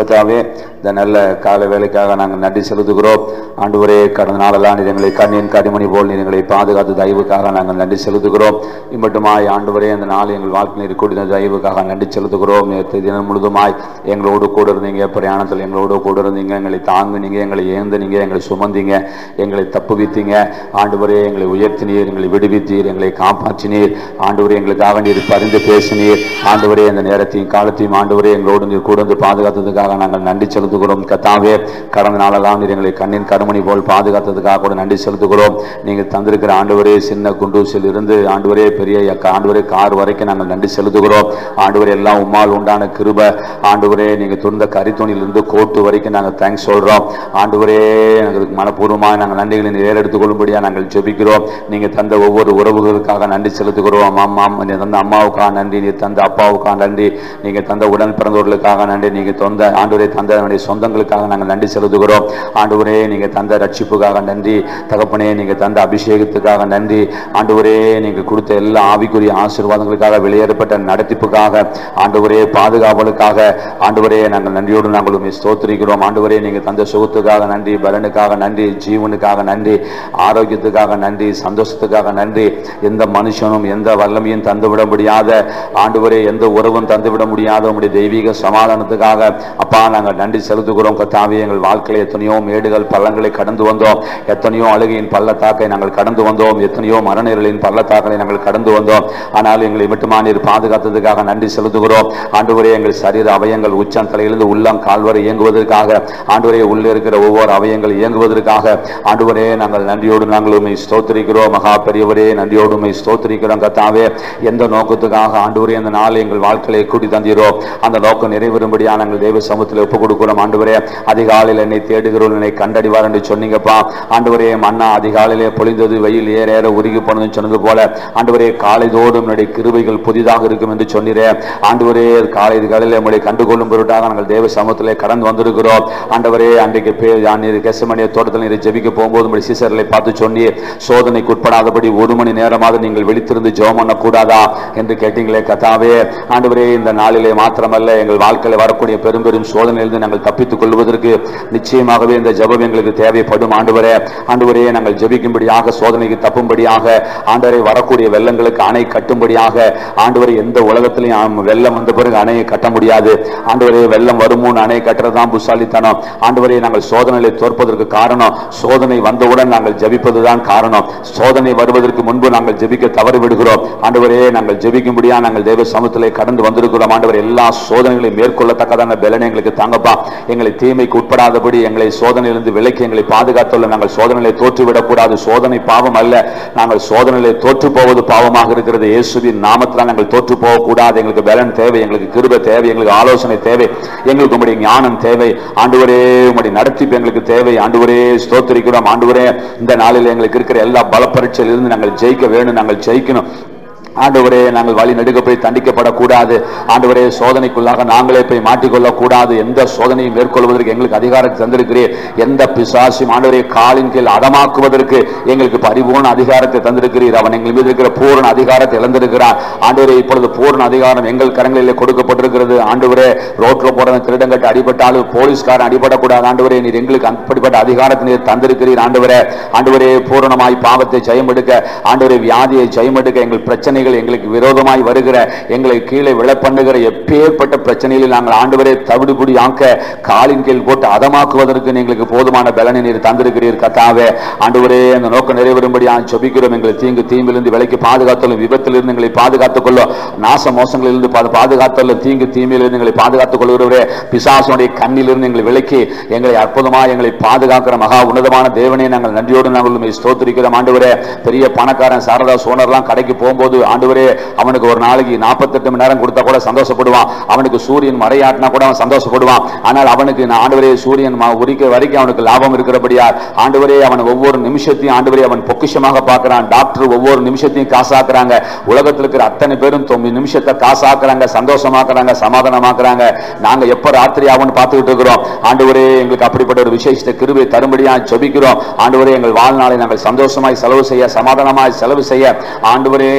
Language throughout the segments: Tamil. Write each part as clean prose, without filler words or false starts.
கர்த்தாவே இந்த நல்ல கால வேலைக்காக நாங்கள் நன்றி செலுத்துகிறோம். ஆண்டவரே, கடந்த நாளெல்லாம் நீர் எங்களை கண்ணின் கடிமணி போல் நீர் எங்களை பாதுகாத்து தயவுக்காக நாங்கள் நன்றி செலுத்துகிறோம். இம்மட்டுமாய் ஆண்டவரே, இந்த நாள் எங்கள் வாழ்க்கையில் கூடிய தயவுக்காக நன்றி செலுத்துகிறோம். நேற்று தினம் முழுதுமாய் எங்களோடு கூட இருந்தீங்க, பிரயாணத்தில் எங்களோடு கூட இருந்தீங்க, எங்களை தாங்குனீங்க, எங்களை ஏந்தனீங்க, எங்களை சுமந்தீங்க, எங்களை தப்புவித்தீங்க. ஆண்டவரே, எங்களை உயர்த்தினீர், எங்களை விடுவித்தீர், எங்களை காப்பாற்றினீர். ஆண்டவரே, எங்களுக்காக நீர் பரிந்து பேசினீர். ஆண்டவரே, அந்த நேரத்தையும் காலத்தையும் ஆண்டவரே எங்களோடு நீர் கூட வந்து பாதுகாத்ததுக்காக நாங்கள் நன்றி செலுத்துகிறோம். கர்த்தாவே, கடந்த நாளெல்லாம் நீர் எங்களை கண்ணின் கருமணி போல் பாதுகாத்ததுக்காக கூட நன்றி செலுத்துகிறோம். நீங்கள் தந்திருக்கிற ஆண்டவரே, சின்ன குண்டூசில் இருந்து ஆண்டவரே பெரிய ஆண்டவரே கார் வரைக்கும் நாங்கள் நன்றி செலுத்துகிறோம். ஆண்டவரே, எல்லாம் உம்மால் உண்டான கிருப. ஆண்டவரே, நீங்கள் துணிந்த கரித்துணிலிருந்து கோட்டு வரைக்கும் நாங்கள் தேங்க்ஸ் சொல்கிறோம். ஆண்டவரே, எங்களுக்கு மனப்பூர்வமாக நாங்கள் நன்றிகளை ஏறெடுத்துக் கொள்ளும்படியாக நாங்கள் ஜெபிக்கிறோம். நீங்கள் தந்த ஒவ்வொரு உறவுகளுக்காக நன்றி செலுத்துகிறோம். நீ தந்த அம்மாவுக்காக நன்றி, நீ தந்த அப்பாவுக்காக நன்றி, நீங்கள் தந்த உடன் பிறந்தவர்களுக்காக நன்றி, நீங்கள் தந்த ஆண்டவரே தந்த சொந்தங்களுக்காக நாங்கள் நன்றி செலுத்துகிறோம். ஆண்டவரே, நீங்கள் தந்த ரட்சிப்புக்காக நன்றி. தகப்பனே, நீங்கள் தந்த அபிஷேகத்துக்காக நன்றி. ஆண்டவரே, நீங்கள் கொடுத்த எல்லா ஆவிக்குரிய ஆசீர்வாதங்களுக்காக, வெளியேறப்பட்ட நடத்திப்புக்காக, ஆண்டவரே பாதுகாவலுக்காக, ஆண்டவரே நாங்கள் நன்றியோடு நாங்கள் உம்மை ஸ்தோத்திரிக்கிறோம். ஆண்டவரே, நீங்கள் தந்த சுகத்துக்காக நன்றி, பலனுக்காக நன்றி, ஜீவனுக்காக நன்றி, ஆரோக்கியத்துக்காக நன்றி, சந்தோஷத்துக்காக நன்றி. எந்த மனுஷனும் எந்த வல்லமையும் தந்துவிட முடியாத ஆண்டவரே, எந்த உறவும் தந்துவிட முடியாத உம்முடைய தெய்வீக சமாதானத்துக்காக அப்பா நாங்கள் நன்றி செலுத்துகிறோம். கர்த்தாவே, எங்கள் வாழ்க்கையில் எத்தனையோ மேடுகள் பள்ளங்களை கடந்து வந்தோம், எத்தனையோ அழுகையின் பள்ளத்தாக்கை நாங்கள் கடந்து வந்தோம், எத்தனையோ மரணங்களின் பள்ளத்தாக்களை நாங்கள் கடந்து வந்தோம். ஆனால் எங்களை மட்டுமா நீர் பாதுகாத்ததுக்காக நன்றி செலுத்துகிறோம். ஆண்டவரே, எங்கள் சரீர அவயங்கள் உச்சம் தலையிலிருந்து உள்ளம் கால்வரை இயங்குவதற்காக, ஆண்டவரே உள்ளே இருக்கிற ஒவ்வொரு அவயங்கள் இயங்குவதற்காக, ஆண்டவரே நாங்கள் நன்றியோடு நாங்கள் உம்மை ஸ்தோத்திரிக்கிறோம். மகா பெரியவரே, நன்றியோடு உம்மை ஸ்தோத்திரிக்கிறோம். கர்த்தாவே, எந்த நோக்கத்துக்காக ஆண்டவரே அந்த நாள் எங்கள் வாழ்க்கையை கூட்டி தந்தீரோ அந்த நோக்கம் நிறைவேறும்படியாக நாங்கள் தேவ சமூகத்தில் ஒப்புக் கொடுக்கிறோம். ஆண்டவரே, அதிகாலையில் என்னை தேடுகிறோம், என்னை கண்டடிவார் என்று சொன்னீங்கப்பா. ஆண்டவரே, மன்னா அதிகாலையிலே பொழிந்தது, வெயில் ஏற ஏற உருகி போனதுன்னு சொன்னது போல ஆண்டவரே, காலை தோறும் என்னுடைய கிருபைகள் புதிதாக இருக்கும் என்று சொன்னீரே. ஆண்டவரே, காலை காலையில் நம்முடைய கண்டுகொள்ளும் பொருட்டாக நாங்கள் தேவ சமூகத்திலே கடந்து வந்திருக்கிறோம். ஆண்டவரே, அன்றைக்கு கெசமனிய தோட்டத்தில் நீர் ஜெபிக்க போகும்போது உங்களுடைய சீசர்களை பார்த்து சொன்னீர், சோதனைக்கு உட்படாதபடி 1 மணி நேரமாக நீங்கள் விழித்திருந்து ஜெபம் பண்ண கூடாதா என்று கேட்டீங்களே. கர்த்தாவே, ஆண்டவரே, இந்த நாளிலே மாத்திரமல்ல எங்கள் வாழ்க்கையில் வரக்கூடிய பெரும் பெரும் சோதனையிலிருந்து நாங்கள் தப்பித்துக் கொள்வதற்கு நிச்சயமாகவே இந்த ஜெபம் எங்களுக்கு தேவைப்படும். ஆண்டவரே, ஆண்டவரே, நாங்கள் ஜெபிக்கும்படியாக, சோதனைக்கு தப்பும்படியாக, ஆண்டவரை வரக்கூடிய வெள்ளங்களுக்கு அணை கட்டும்படியாக, ஆண்டவரை எந்த உலகத்திலையும் வெள்ளம் வந்த பிறகு அணையை கட்ட முடியாது. ஆண்டவரே, வெள்ளம் வருமுன் அணை கட்டுறதுதான் புசாலித்தனம். ஆண்டவரே, நாங்கள் சோதனையை தோற்பதற்கு காரணம் சோதனை வந்தவுடன் நாங்கள் ஜெபிப்பதுதான் காரணம். சோதனை வருவதற்கு முன்பு நாங்கள் ஜெபிக்க தவறு விடுகிறோம். ஆண்டவரே, நாங்கள் ஜெபிக்கும்படியா நாங்கள் தேவ சமூகத்திலே கடந்து வந்திருக்கிறோம். ஆண்டவர், எல்லா சோதனைகளையும் மேற்கொள்ளத்தக்கதான பலனை எங்களுக்கு தாங்கப்பா. எங்களை தீமைக்கு உட்படாதபடி எங்களை சோதனையிலிருந்து விலக்கி எங்களை பாதுகாத்துள்ள. நாங்கள் சோதனையை தோற்றுவிடக்கூடாது. சோதனை பாவம் அல்ல, நாங்கள் சோதனையிலே தோற்று போவது பாவமாக இருக்கிறது. இயேசுவின் நாமத்தில் நாங்கள் தோற்று போகக்கூடாது. எங்களுக்கு பலன் தேவை, எங்களுக்கு கிருபை தேவை, எங்களுக்கு ஆலோசனை தேவை, எங்களுக்கு உம்முடைய ஞானம் தேவை. ஆண்டவரே, உம்முடைய நடத்திப்பு எங்களுக்கு தேவை. ஆண்டவரே, ஸ்தோத்திரிக்கிறோம். ஆண்டவரே, இந்த நாளில் எங்களுக்கு இருக்கிற எல்லா பல பரீட்சையிலிருந்து நாங்கள் ஜெயிக்க வேணும், நாங்கள் ஜெயிக்கணும். ஆண்டவரே, நாங்கள் வழி நடுக்க போய் தண்டிக்கப்படக்கூடாது. ஆண்டவரே, சோதனைக்குள்ளாக நாங்களே போய் மாட்டிக்கொள்ளக்கூடாது. எந்த சோதனையும் மேற்கொள்வதற்கு எங்களுக்கு அதிகாரத்தை தந்திருக்கிறீர். எந்த பிசாசும் ஆண்டவரே காலின் கீழ் அதமாக்குவதற்கு எங்களுக்கு பரிபூர்ண அதிகாரத்தை தந்திருக்கிறீர். அவன் எங்கள் மீது இருக்கிற பூர்ண அதிகாரத்தை இழந்திருக்கிறான். ஆண்டவரே, இப்பொழுது பூர்ண அதிகாரம் எங்கள் கரங்களிலே கொடுக்கப்பட்டிருக்கிறது. ஆண்டவரே, ரோட்ல போற திருடங்கட்டு அடிபட்டாலும் போலீஸ்காரன் அடிபடக்கூடாது. ஆண்டவரே, நீர் எங்களுக்கு அப்படிப்பட்ட அதிகாரத்தை நீர் தந்திருக்கிறீர். ஆண்டவரே, ஆண்டவரே, பூரணமாய் பாவத்தை ஜெயமெடுக்க, ஆண்டவரே வியாதியை ஜெயமெடுக்க, எங்கள் பிரச்சனை எங்களுக்கு விரோதமாய் வருகிற, எங்களை கீழே விழப்பண்ணுகிற எப்பேற்பட்ட பிரச்சனையில் நாங்கள் ஆண்டவரே தவிடுபுடி ஆக்க, காலின் கீழ் போட்டு அதமாக்குவதற்கு எங்களுக்கு போதுமான பலனை நீர் தந்திருக்கிறீர். கர்த்தாவே, ஆண்டவரே, அந்த நோக்கம் நிறைவேறும்படியாக ஜெபிக்கிறோம். எங்களை தீமிலிருந்து விலைக்கு பாதுகாத்துள்ள, விபத்திலிருந்து எங்களை பாதுகாத்துக் கொள்ளும், நாச மோசங்களிலிருந்து பாதுகாத்துள்ள, தீங்கு தீமையிலிருந்து எங்களை பாதுகாத்துக் கொள்கிறவரே, பிசாசுடைய கண்ணிலிருந்து எங்களை விலக்கி எங்களை அற்புதமாக எங்களை பாதுகாக்கிற மகா உன்னதமான தேவனே, நாங்கள் நன்றியோடு நாங்கள் ஸ்தோத்திரிக்கிறோம். ஆண்டவரே, பெரிய பணக்காரன் சாரதா சோனர்லாம் கடைக்கு போகும்போது ஆண்டவரே, அவனுக்கு ஒரு நாளைக்கு 48 மணி நேரம் கொடுத்தா கூட சந்தோஷப்படுவான். அவனுக்கு சூரியன் மறையாட்டினா கூட அவன் சந்தோஷப்படுவான். ஆனால் அவனுக்கு ஆண்டவரே சூரியன் உரிக்க வரைக்கும் அவனுக்கு லாபம் இருக்கிறபடியால் ஆண்டவரே, அவன் ஒவ்வொரு நிமிஷத்தையும் ஆண்டவரே அவன் பொக்கிஷமாக பார்க்கிறான். டாக்டர் ஒவ்வொரு நிமிஷத்தையும் காசாக்குறாங்க. உலகத்தில் இருக்கிற அத்தனை பேரும் 9 நிமிஷத்தை காசாக்குறாங்க, சந்தோஷமாக்குறாங்க, சமாதானமாக்குறாங்க. நாங்க எப்ப ராத்திரி ஆகும்னு பார்த்துக்கிட்டு இருக்கிறோம். ஆண்டவரே, எங்களுக்கு அப்படிப்பட்ட ஒரு விசேஷ கிருபை தரும்படியா ஜெபிக்கிறோம். ஆண்டவரே, எங்கள் வாழ்நாளை நாங்கள் சந்தோஷமாய் செலவு செய்ய, சமாதானமாய் செலவு செய்ய, ஆண்டவரே திட்ட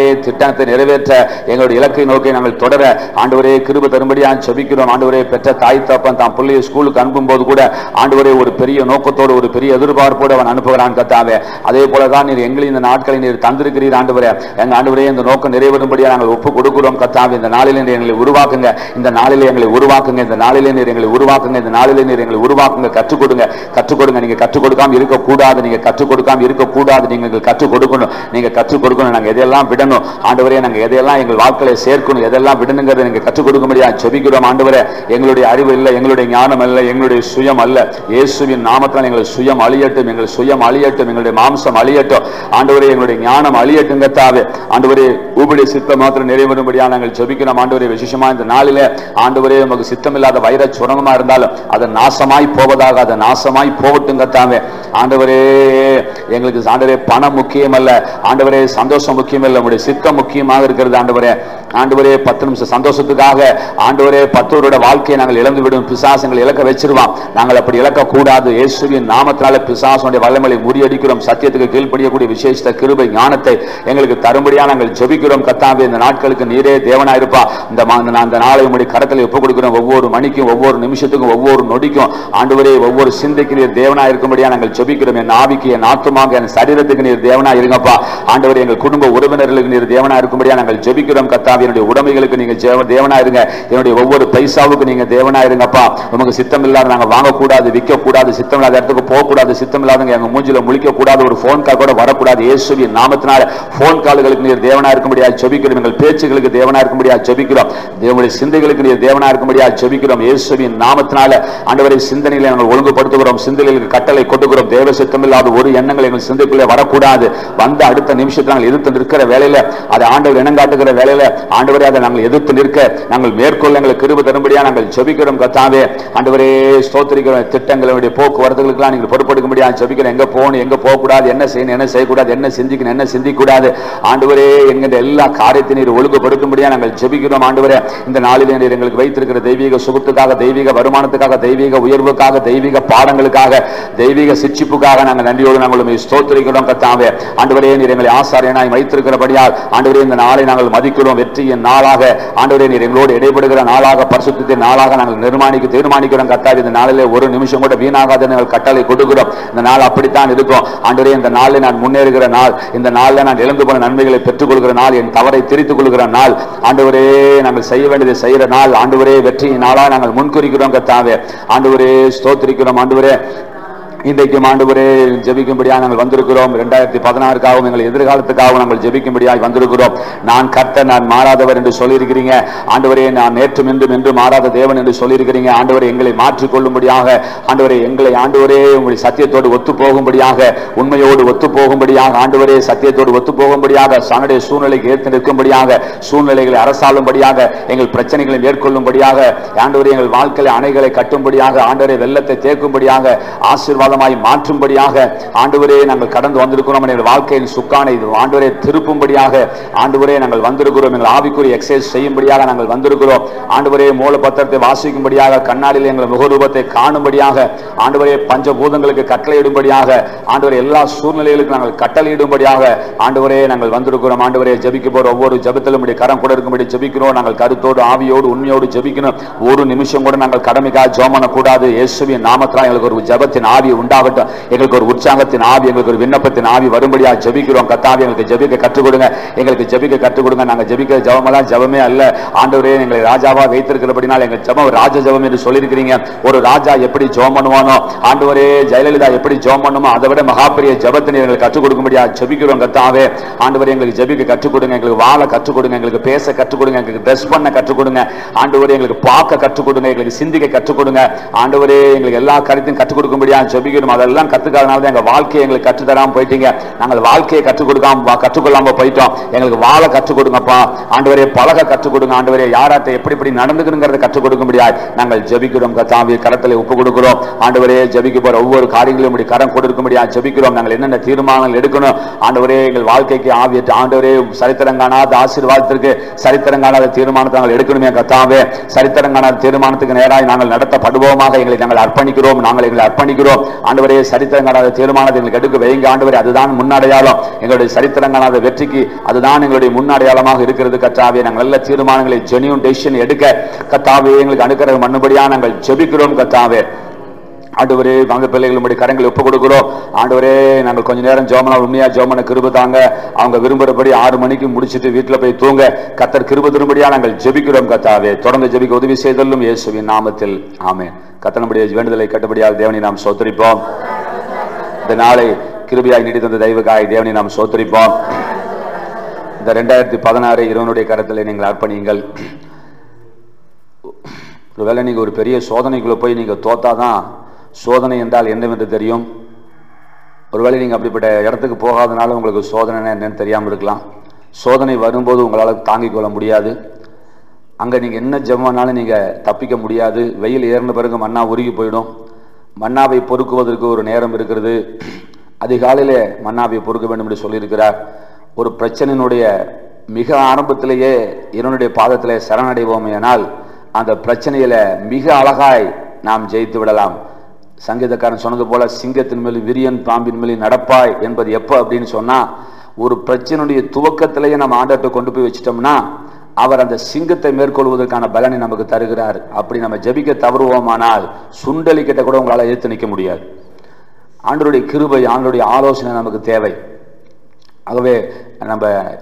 சித்தத்தை நிறைவேற்ற எங்களுடைய இலக்கை நோக்கி நாங்கள் தொடர ஆண்டவரே கிருபை தரும்படியாக ஜெபிக்கிறோம். ஆண்டவரே பெற்ற தாய் தகப்பன் தாம் பிள்ளையை ஸ்கூலுக்கு அனுப்பும்போது கூட ஆண்டவரே ஒரு பெரிய நோக்கத்தோடு ஒரு பெரிய எதிர்பார்ப்போடு அவன் அனுப்புகிறான் கர்த்தாவே. அதே போலதான் நீர் எங்களை இந்த நாட்களை நீர் தந்திருக்கிறீர் ஆண்டவரே. எங்க ஆண்டவரே இந்த நோக்கம் நிறைவேறும்படியாக நாங்கள் ஒப்பு கொடுக்கிறோம் கர்த்தாவே. இந்த நாளிலே நீர் எங்களை உருவாக்குங்க, இந்த நாளிலே எங்களை உருவாக்குங்க, இந்த நாளிலே நீர் எங்களை உருவாக்குங்க, இந்த நாளிலே நீர் எங்களை உருவாக்குங்க. கற்றுக் கொடுங்க, கற்றுக் கொடுங்க. நீங்க கற்றுக் கொடுக்காம இருக்கக்கூடாது, நீங்க கற்றுக் கொடுக்காம இருக்கக்கூடாது. நீங்க கற்றுக் கொடுக்கணும், நீங்க கற்றுக் கொடுக்கணும். நாங்க எதையெல்லாம் விடணும் ஆண்டவரே, நாங்க எதையெல்லாம் எங்கள் வாழ்க்கையை சேர்க்கணும், எதெல்லாம் விடணுங்கிறத நீங்க கற்றுக் கொடுக்க முடியாது ஜெபிக்கிறோம் ஆண்டவரே. எங்களுடைய அறிவு இல்லை, எங்களுடைய ஞானம் அல்ல, எங்களுடைய சுயம் அல்ல. இயேசுவின் நாமத்தால் எங்கள் சுயம் அழியட்டும், எங்கள் சுயம் அழியட்டும், எங்களுடைய மாம்சம் அழியட்டும் ஆண்டவரே, எங்களுடைய ஞானம் அழியட்டும் கர்த்தாவே. ஆண்டவரே உம்முடைய சித்தம் மாத்திரம் நிறைவேறும்படியாக நாங்கள் ஜெபிக்கிறோம் ஆண்டவரே. விசேஷமா இந்த நாளிலே ஆண்டவரே உமக்கு சித்தமில்லாத வைர சுரங்கமா இருந்தாலும் அது நாசமாய் போவதாக, அது நாசமாய் போகட்டும் கர்த்தாவே. ஆண்டவரே எங்களுக்கு ஆண்டவரே பணம் முக்கியம் அல்ல ஆண்டவரே, சந்தோஷம் முக்கியம் அல்ல, உம்முடைய சித்தம் முக்கியமாக இருக்கிறது ஆண்டவரே. ஆண்டவரே 10 நிமிஷம் சந்தோஷத்துக்காக ஆண்டவரே 10 வருட வாழ்க்கையை நாங்கள் இழந்து விடும் பிசாசுகள் இழக்க வச்சிருவான். நாங்கள் அப்படி இழக்க கூடாது. இயேசுவின் நாமத்தால பிசாசுடைய வல்லமையை முறியடிக்கிறோம். சத்தியத்துக்கு கீழ்ப்படியக்கூடிய விசேஷ கிருபை ஞானத்தை எங்களுக்கு தரும்படியா நாங்கள் ஜெபிக்கிறோம் கர்த்தாவே. இந்த நாட்களுக்கு நீரே தேவனாயிருப்பா. இந்த நாளை உம்முடைய கரத்தில் ஒப்புக் கொடுக்கிறோம். ஒவ்வொரு மணிக்கும், ஒவ்வொரு நிமிஷத்துக்கும், ஒவ்வொரு நொடிக்கும் ஆண்டவரே ஒவ்வொரு சிந்தைக்கு நீர் தேவனாய் இருக்கும்படியா நாங்கள் ஜெபிக்கிறோம். என் ஆவிக்கு, என் ஆத்துமாக்கு, என் சரீரத்துக்கு நீர் தேவனாய் இருங்கப்பா ஆண்டவரே. எங்கள் குடும்ப உறவினர்களுக்கு நீர் தேவனாய் இருக்கும்படியா நாங்கள் ஜெபிக்கிறோம் கர்த்தாவே. என்னுடைய உடைமைகளுக்கு நீங்க தேவனா இருங்க, என்னுடைய ஒவ்வொரு பைசாவுக்கு நீங்க தேவனா இருங்கப்பா. நமக்கு சித்தம் இல்லாத நாங்க வாங்கக்கூடாது, விற்க கூடாது, சித்தம் இல்லாத இடத்துக்கு போக கூடாது, சித்தம் இல்லாதவங்க எங்க மூஞ்சில முழிக்க கூடாது, ஒரு போன் கால் கூட வரக்கூடாது. இயேசுவின் நாமத்தினால போன் கால்களுக்கு நீர் தேவனா இருக்கும்படியா ஜெபிக்கிறோம். எங்கள் பேச்சுகளுக்கு தேவனா இருக்கும்படியா ஜெபிக்கிறோம். தேவனுடைய சிந்தைகளுக்கு நீர் தேவனா இருக்கும்படியா ஜெபிக்கிறோம். இயேசுவின் நாமத்தினால ஆண்டவரே சிந்தனைகளை நாங்கள் ஒழுங்குபடுத்துகிறோம், சிந்தைகளுக்கு கட்டளை கொடுக்கிறோம். தேவ சித்தம் இல்லாத ஒரு எண்ணங்கள் எங்கள் சிந்தைக்குள்ளே வரக்கூடாது. வந்த அடுத்த நிமிஷத்தில் நாங்கள் எதிர்த்து நிற்கிற வேலையில, அதை ஆண்டவர் இனங்காட்டுகிற வேலையில ஆண்டவரே அதை நாங்கள் எதிர்த்து நிற்க நாங்கள் மேற்கொள்ள எங்களுக்கு கிருபை தரும்படியா நாங்கள் ஜெபிக்கிறோம் கர்த்தாவே. ஆண்டவரே ஸ்தோத்திரிக்கிறோம். திட்டங்களுடைய போக்குவரத்துகளுக்கெல்லாம் நீங்கள் பொறுப்பெடுக்கும்படியா ஜெபிக்கிறோம். எங்க போகணும், எங்க போகக்கூடாது, என்ன செய்யணும், என்ன செய்யக்கூடாது, என்ன சிந்திக்கணும், என்ன சிந்திக்கூடாது ஆண்டவரே என்கிற எல்லா காரியத்தை நீர் ஒழுங்குபடுத்தும்படியா நாங்கள் ஜெபிக்கிறோம் ஆண்டவரே. இந்த நாளிலே நீர் எங்களுக்கு வைத்திருக்கிற தெய்வீக சுகத்துக்காக, தெய்வீக வருமானத்துக்காக, தெய்வீக உயர்வுக்காக, தெய்வீக பாடங்களுக்காக, தெய்வீக சிட்சிப்புக்காக நாங்கள் நன்றியோடு நாங்கள் ஸ்தோத்திரிக்கிறோம் கர்த்தாவே. ஆண்டவரே நீர் எங்களை ஆசாரியனாய் வைத்திருக்கிறபடியால் ஆண்டவரே இந்த நாளை நாங்கள் மதிக்கிறோம். வெற்றியின் நாளாக ஆண்டவரே நீர் எங்களோடு இடைபடுகிற நாளாக, பரிசுத்தத்தின் நாளாக நாங்கள் தீர்மானிக்கிறோம் கர்த்தாவே. இந்த நாளிலே ஒரு நிமிஷம் கூட வீணாகாத நாங்கள் கட்டளை கொடுக்கிறோம். இந்த நாள் அப்படித்தான் இருக்கும் ஆண்டவரே. இந்த நாளில் நான் முன்னேறுகிற நாள், இந்த நாளில் நான் இழந்து போன நன்மைகளை பெற்றுக் கொள்கிற நாள், என் தவறை திரித்துக் கொள்கிற நாள் ஆண்டவரே. நாங்கள் செய்ய வேண்டியதை செய்கிற நாள் ஆண்டவரே. வெற்றியின் நாளாக நாங்கள் முன்குறிக்கிறோம் கர்த்தாவே. ஆண்டவரே ஸ்தோத்திரிக்கிறோம் ஆண்டவரே. இன்றைக்கு ஆண்டவரே ஜெபிக்கும்படியாக நாங்கள் வந்திருக்கிறோம். 2016க்காகவும் எங்கள் எதிர்காலத்துக்காகவும் நாங்கள் ஜெபிக்கும்படியாக வந்திருக்கிறோம். நான் கர்த்தர், நான் மாறாதவர் என்று சொல்லியிருக்கிறீங்க ஆண்டவரே. நான் நேற்றும் இன்றும் என்று மாறாத தேவன் என்று சொல்லியிருக்கிறீங்க ஆண்டவரே. எங்களை மாற்றிக்கொள்ளும்படியாக ஆண்டவரே, எங்களை ஆண்டவரே உங்களுடைய சத்தியத்தோடு ஒத்து போகும்படியாக, உண்மையோடு ஒத்து போகும்படியாக ஆண்டவரே, சத்தியத்தோடு ஒத்து போகும்படியாக, சனுடைய சூழ்நிலைக்கு ஏற்று நிற்கும்படியாக, சூழ்நிலைகளை அரசாளும்படியாக, எங்கள் பிரச்சனைகளை மேற்கொள்ளும்படியாக ஆண்டவரே, எங்கள் வாழ்க்கையில அணைகளை கட்டும்படியாக ஆண்டவரே, வெள்ளத்தை தேக்கும்படியாக, ஆசீர்வாதம் மாற்றும்படியாக ஆண்டவரே நாங்கள் கடந்து வந்திருக்கிறோம். எங்கள் வாழ்க்கையின் சுக்கானை ஆண்டவரே திருப்பும்படியாக ஆண்டவரே நாங்கள் வந்திருக்கிறோம். எங்கள் ஆவிக்குரிய எக்ஸசைஸ் செய்யும்படியாக நாங்கள் வந்திருக்கிறோம் ஆண்டவரே. மூல பத்திரத்தை வாசிக்கும்படியாக, கண்ணாடியில் எங்கள் முகரூபத்தை காணும்படியாக ஆண்டவரே, பஞ்சபூதங்களுக்கு கட்டளையிடும்படியாக ஆண்டவரே, எல்லா சூழ்நிலைகளுக்கும் நாங்கள் கட்டளையிடும்படியாக ஆண்டவரே நாங்கள் வந்திருக்கிறோம் ஆண்டவரே. ஜெபிக்க போற ஒவ்வொரு ஜெபத்திலும் கரம் கூட இருக்கும்படி ஜெபிக்கிறோம். நாங்கள் கருத்தோடு, ஆவியோடு, உண்மையோடு ஜெபிக்கணும். ஒரு நிமிஷம் கூட நாங்கள் கடமைக்காக ஜெபம் பண்ணக்கூடாது. இயேசுவின் நாமத்தினால் எங்களுக்கு ஒரு ஜெபத்தின் ஆவி உண்டாகட்டும். எங்களுக்கு ஒரு உற்சாகத்தின் ஆவி, எங்களுக்கு ஒரு விண்ணப்பத்தின் ஆவி வரும்படியா ஜெபிக்கிறோம் கர்த்தாவே. எங்களுக்கு ஜெபிக்க கற்றுக் கொடுங்க, எங்களுக்கு ஜெபிக்க கற்றுக் கொடுங்க. நாங்கள் ஜெபிக்கிற ஜெபமெல்லாம் ஜெபமே அல்ல ஆண்டவரே. எங்களை ராஜாவா வைத்திருக்கிறபடினால் எங்கள் ஜெபம் ராஜ ஜெபம் என்று சொல்லியிருக்கிறீங்க. ஒரு ராஜா எப்படி ஜெபம் பண்ணுவானோ ஆண்டவரே, ஜெயலலிதா எப்படி ஜெபம் பண்ணுமோ அதை விட மகாபெரிய ஜெபத்தை எங்களுக்கு கற்றுக் கொடுக்கும்படியா ஜெபிக்கிறோம் கர்த்தாவே. ஆண்டவரே எங்களுக்கு ஜெபிக்க கற்றுக் கொடுங்க, எங்களுக்கு வாழ கற்றுக் கொடுங்க, எங்களுக்கு பேச கற்றுக் கொடுங்க, எங்களுக்கு ட்ரெஸ் பண்ண கற்றுக் கொடுங்க ஆண்டவரே. எங்களுக்கு பார்க்க கற்றுக் கொடுங்க, எங்களுக்கு சிந்திக்க கற்றுக் கொடுங்க ஆண்டவரே. எங்களுக்கு எல்லா கருத்தையும் கற்றுக் கொடுக்கும்படியா ஜெபிக்கிறோம். அதெல்லாம் கத்துக்காதனால தான் எங்க வாழ்க்கையை எங்களுக்கு கற்றுத்தராம போயிட்டீங்க. நாங்கள் வாழ்க்கையை கற்றுக்கொள்ளாம போயிட்டோம். எங்களுக்கு வாழ கற்றுக் கொடுங்கப்பா ஆண்டவரே. பழக கற்றுக் கொடுங்க ஆண்டவரே. யாராட்ட எப்படி நடந்துக்கணுங்கிறத கற்றுக் கொடுக்க முடியாது. நாங்கள் ஜெபிக்கிறோம் கர்த்தாவே. கரத்தில் ஒப்பு கொடுக்கிறோம் ஆண்டவரே. ஜெபிக்க போற ஒவ்வொரு காரியங்களும் கரம் கொடுக்க முடியாது ஜெபிக்கிறோம். நாங்கள் என்னென்ன தீர்மானங்கள் எடுக்கணும் ஆண்டவரே, எங்கள் வாழ்க்கைக்கு ஆவியற்ற ஆண்டவரே, சரித்திரங்கானாத ஆசீர்வாதத்திற்கு சரித்திரங்கானாத தீர்மானத்தை நாங்கள் எடுக்கணுமே கர்த்தாவே. சரித்திரங்கானாத தீர்மானத்துக்கு நேராக நாங்கள் நடத்தப்படுவோமாக எங்களை நாங்கள் அர்ப்பணிக்கிறோம். நாங்கள் எங்களை அர்ப்பணிக்கிறோம் ஆண்டவரே சரித்திரம் காணாத தீர்மானத்தை எங்களுக்கு எடுக்க வைங்க ஆண்டவரே. அதுதான் முன்னடையாளம். எங்களுடைய சரித்திரம் காணாத வெற்றிக்கு அதுதான் எங்களுடைய முன்னடையாளமாக இருக்கிறது கர்த்தாவே. நாங்கள் நல்ல தீர்மானங்களை ஜெனியூன் டெசிஷன் எடுக்க கர்த்தாவே எங்களுக்கு அனுக்கிரகம் பண்ணும்படியா நாங்கள் ஜெபிக்கிறோம் கர்த்தாவே. ஆண்டவரே வாங்க பிள்ளைகள் உங்களுடைய கரங்களை ஒப்புக் கொடுக்கிறோம் ஆண்டவரே. நாங்கள் கொஞ்ச நேரம் ஜெபம் உண்மையா ஜெபம் கிருபை தாங்க. அவங்க விரும்புறபடி 6 மணிக்கு முடிச்சுட்டு வீட்டில் போய் தூங்க கர்த்தர் கிருபை தரும்படியா நாங்கள் ஜெபிக்கிறோம் கர்த்தாவே. தொடர்ந்து ஜெபிக்க உதவி செய்தலும் இயேசுவின் நாமத்தில் ஆமென். கர்த்தர் நம்முடைய வேண்டுதலை கட்டுப்படியாக தேவனை நாம் சோத்தரிப்போம். இந்த நாளை கிருபையாய் நீடி தந்த தெய்வகாய் தேவனை நாம் சோத்தரிப்போம். இந்த 2016 இறைவனுடைய கரத்தில் நீங்கள் அர்ப்பணியுங்கள். ஒருவேளை நீங்க ஒரு பெரிய சோதனைக்குள்ள போய் நீங்க தோத்தாதான் சோதனை என்றால் என்னவென்று தெரியும். ஒருவேளை நீங்க அப்படிப்பட்ட இடத்துக்கு போகாதனால உங்களுக்கு சோதனை என்னன்னு தெரியாமல் இருக்கலாம். சோதனை வரும்போது உங்களால் தாங்கிக் கொள்ள முடியாது. அங்கே நீங்கள் என்ன ஜெபம்னாலும் நீங்கள் தப்பிக்க முடியாது. வெயில் ஏறின பிறகு மன்னா உருகி போயிடும். மன்னாவை பொறுக்குவதற்கு ஒரு நேரம் இருக்கிறது. அதிகாலையில் மன்னாவை பொறுக்க வேண்டும் என்று சொல்லியிருக்கிறார். ஒரு பிரச்சனையினுடைய மிக ஆரம்பத்திலேயே இறைவனுடைய பாதத்திலே சரணடைவோம். ஆனால் அந்த பிரச்சனையில மிக அழகாய் நாம் ஜெயித்து விடலாம். சங்கீதக்காரன் சொன்னது போல சிங்கத்தின் மேல் விரியன் பாம்பின் மேல் நடப்பாய் என்பது எப்போ அப்படின்னு சொன்னா, ஒரு பிரச்சனையுடைய துவக்கத்திலேயே நம்ம ஆண்டவர்கிட்ட கொண்டு போய் வச்சிட்டோம்னா அவர் அந்த சிங்கத்தை மேற்கொள்வதற்கான பலனை நமக்கு தருகிறார். அப்படி நம்ம ஜெபிக்க தவறுவோமானால் சுண்டலி கிட்ட கூட உங்களால் ஏற்று நிற்க முடியாது. ஆண்டவருடைய கிருபை, ஆண்டவருடைய ஆலோசனை நமக்கு தேவை. ஆகவே நம்ம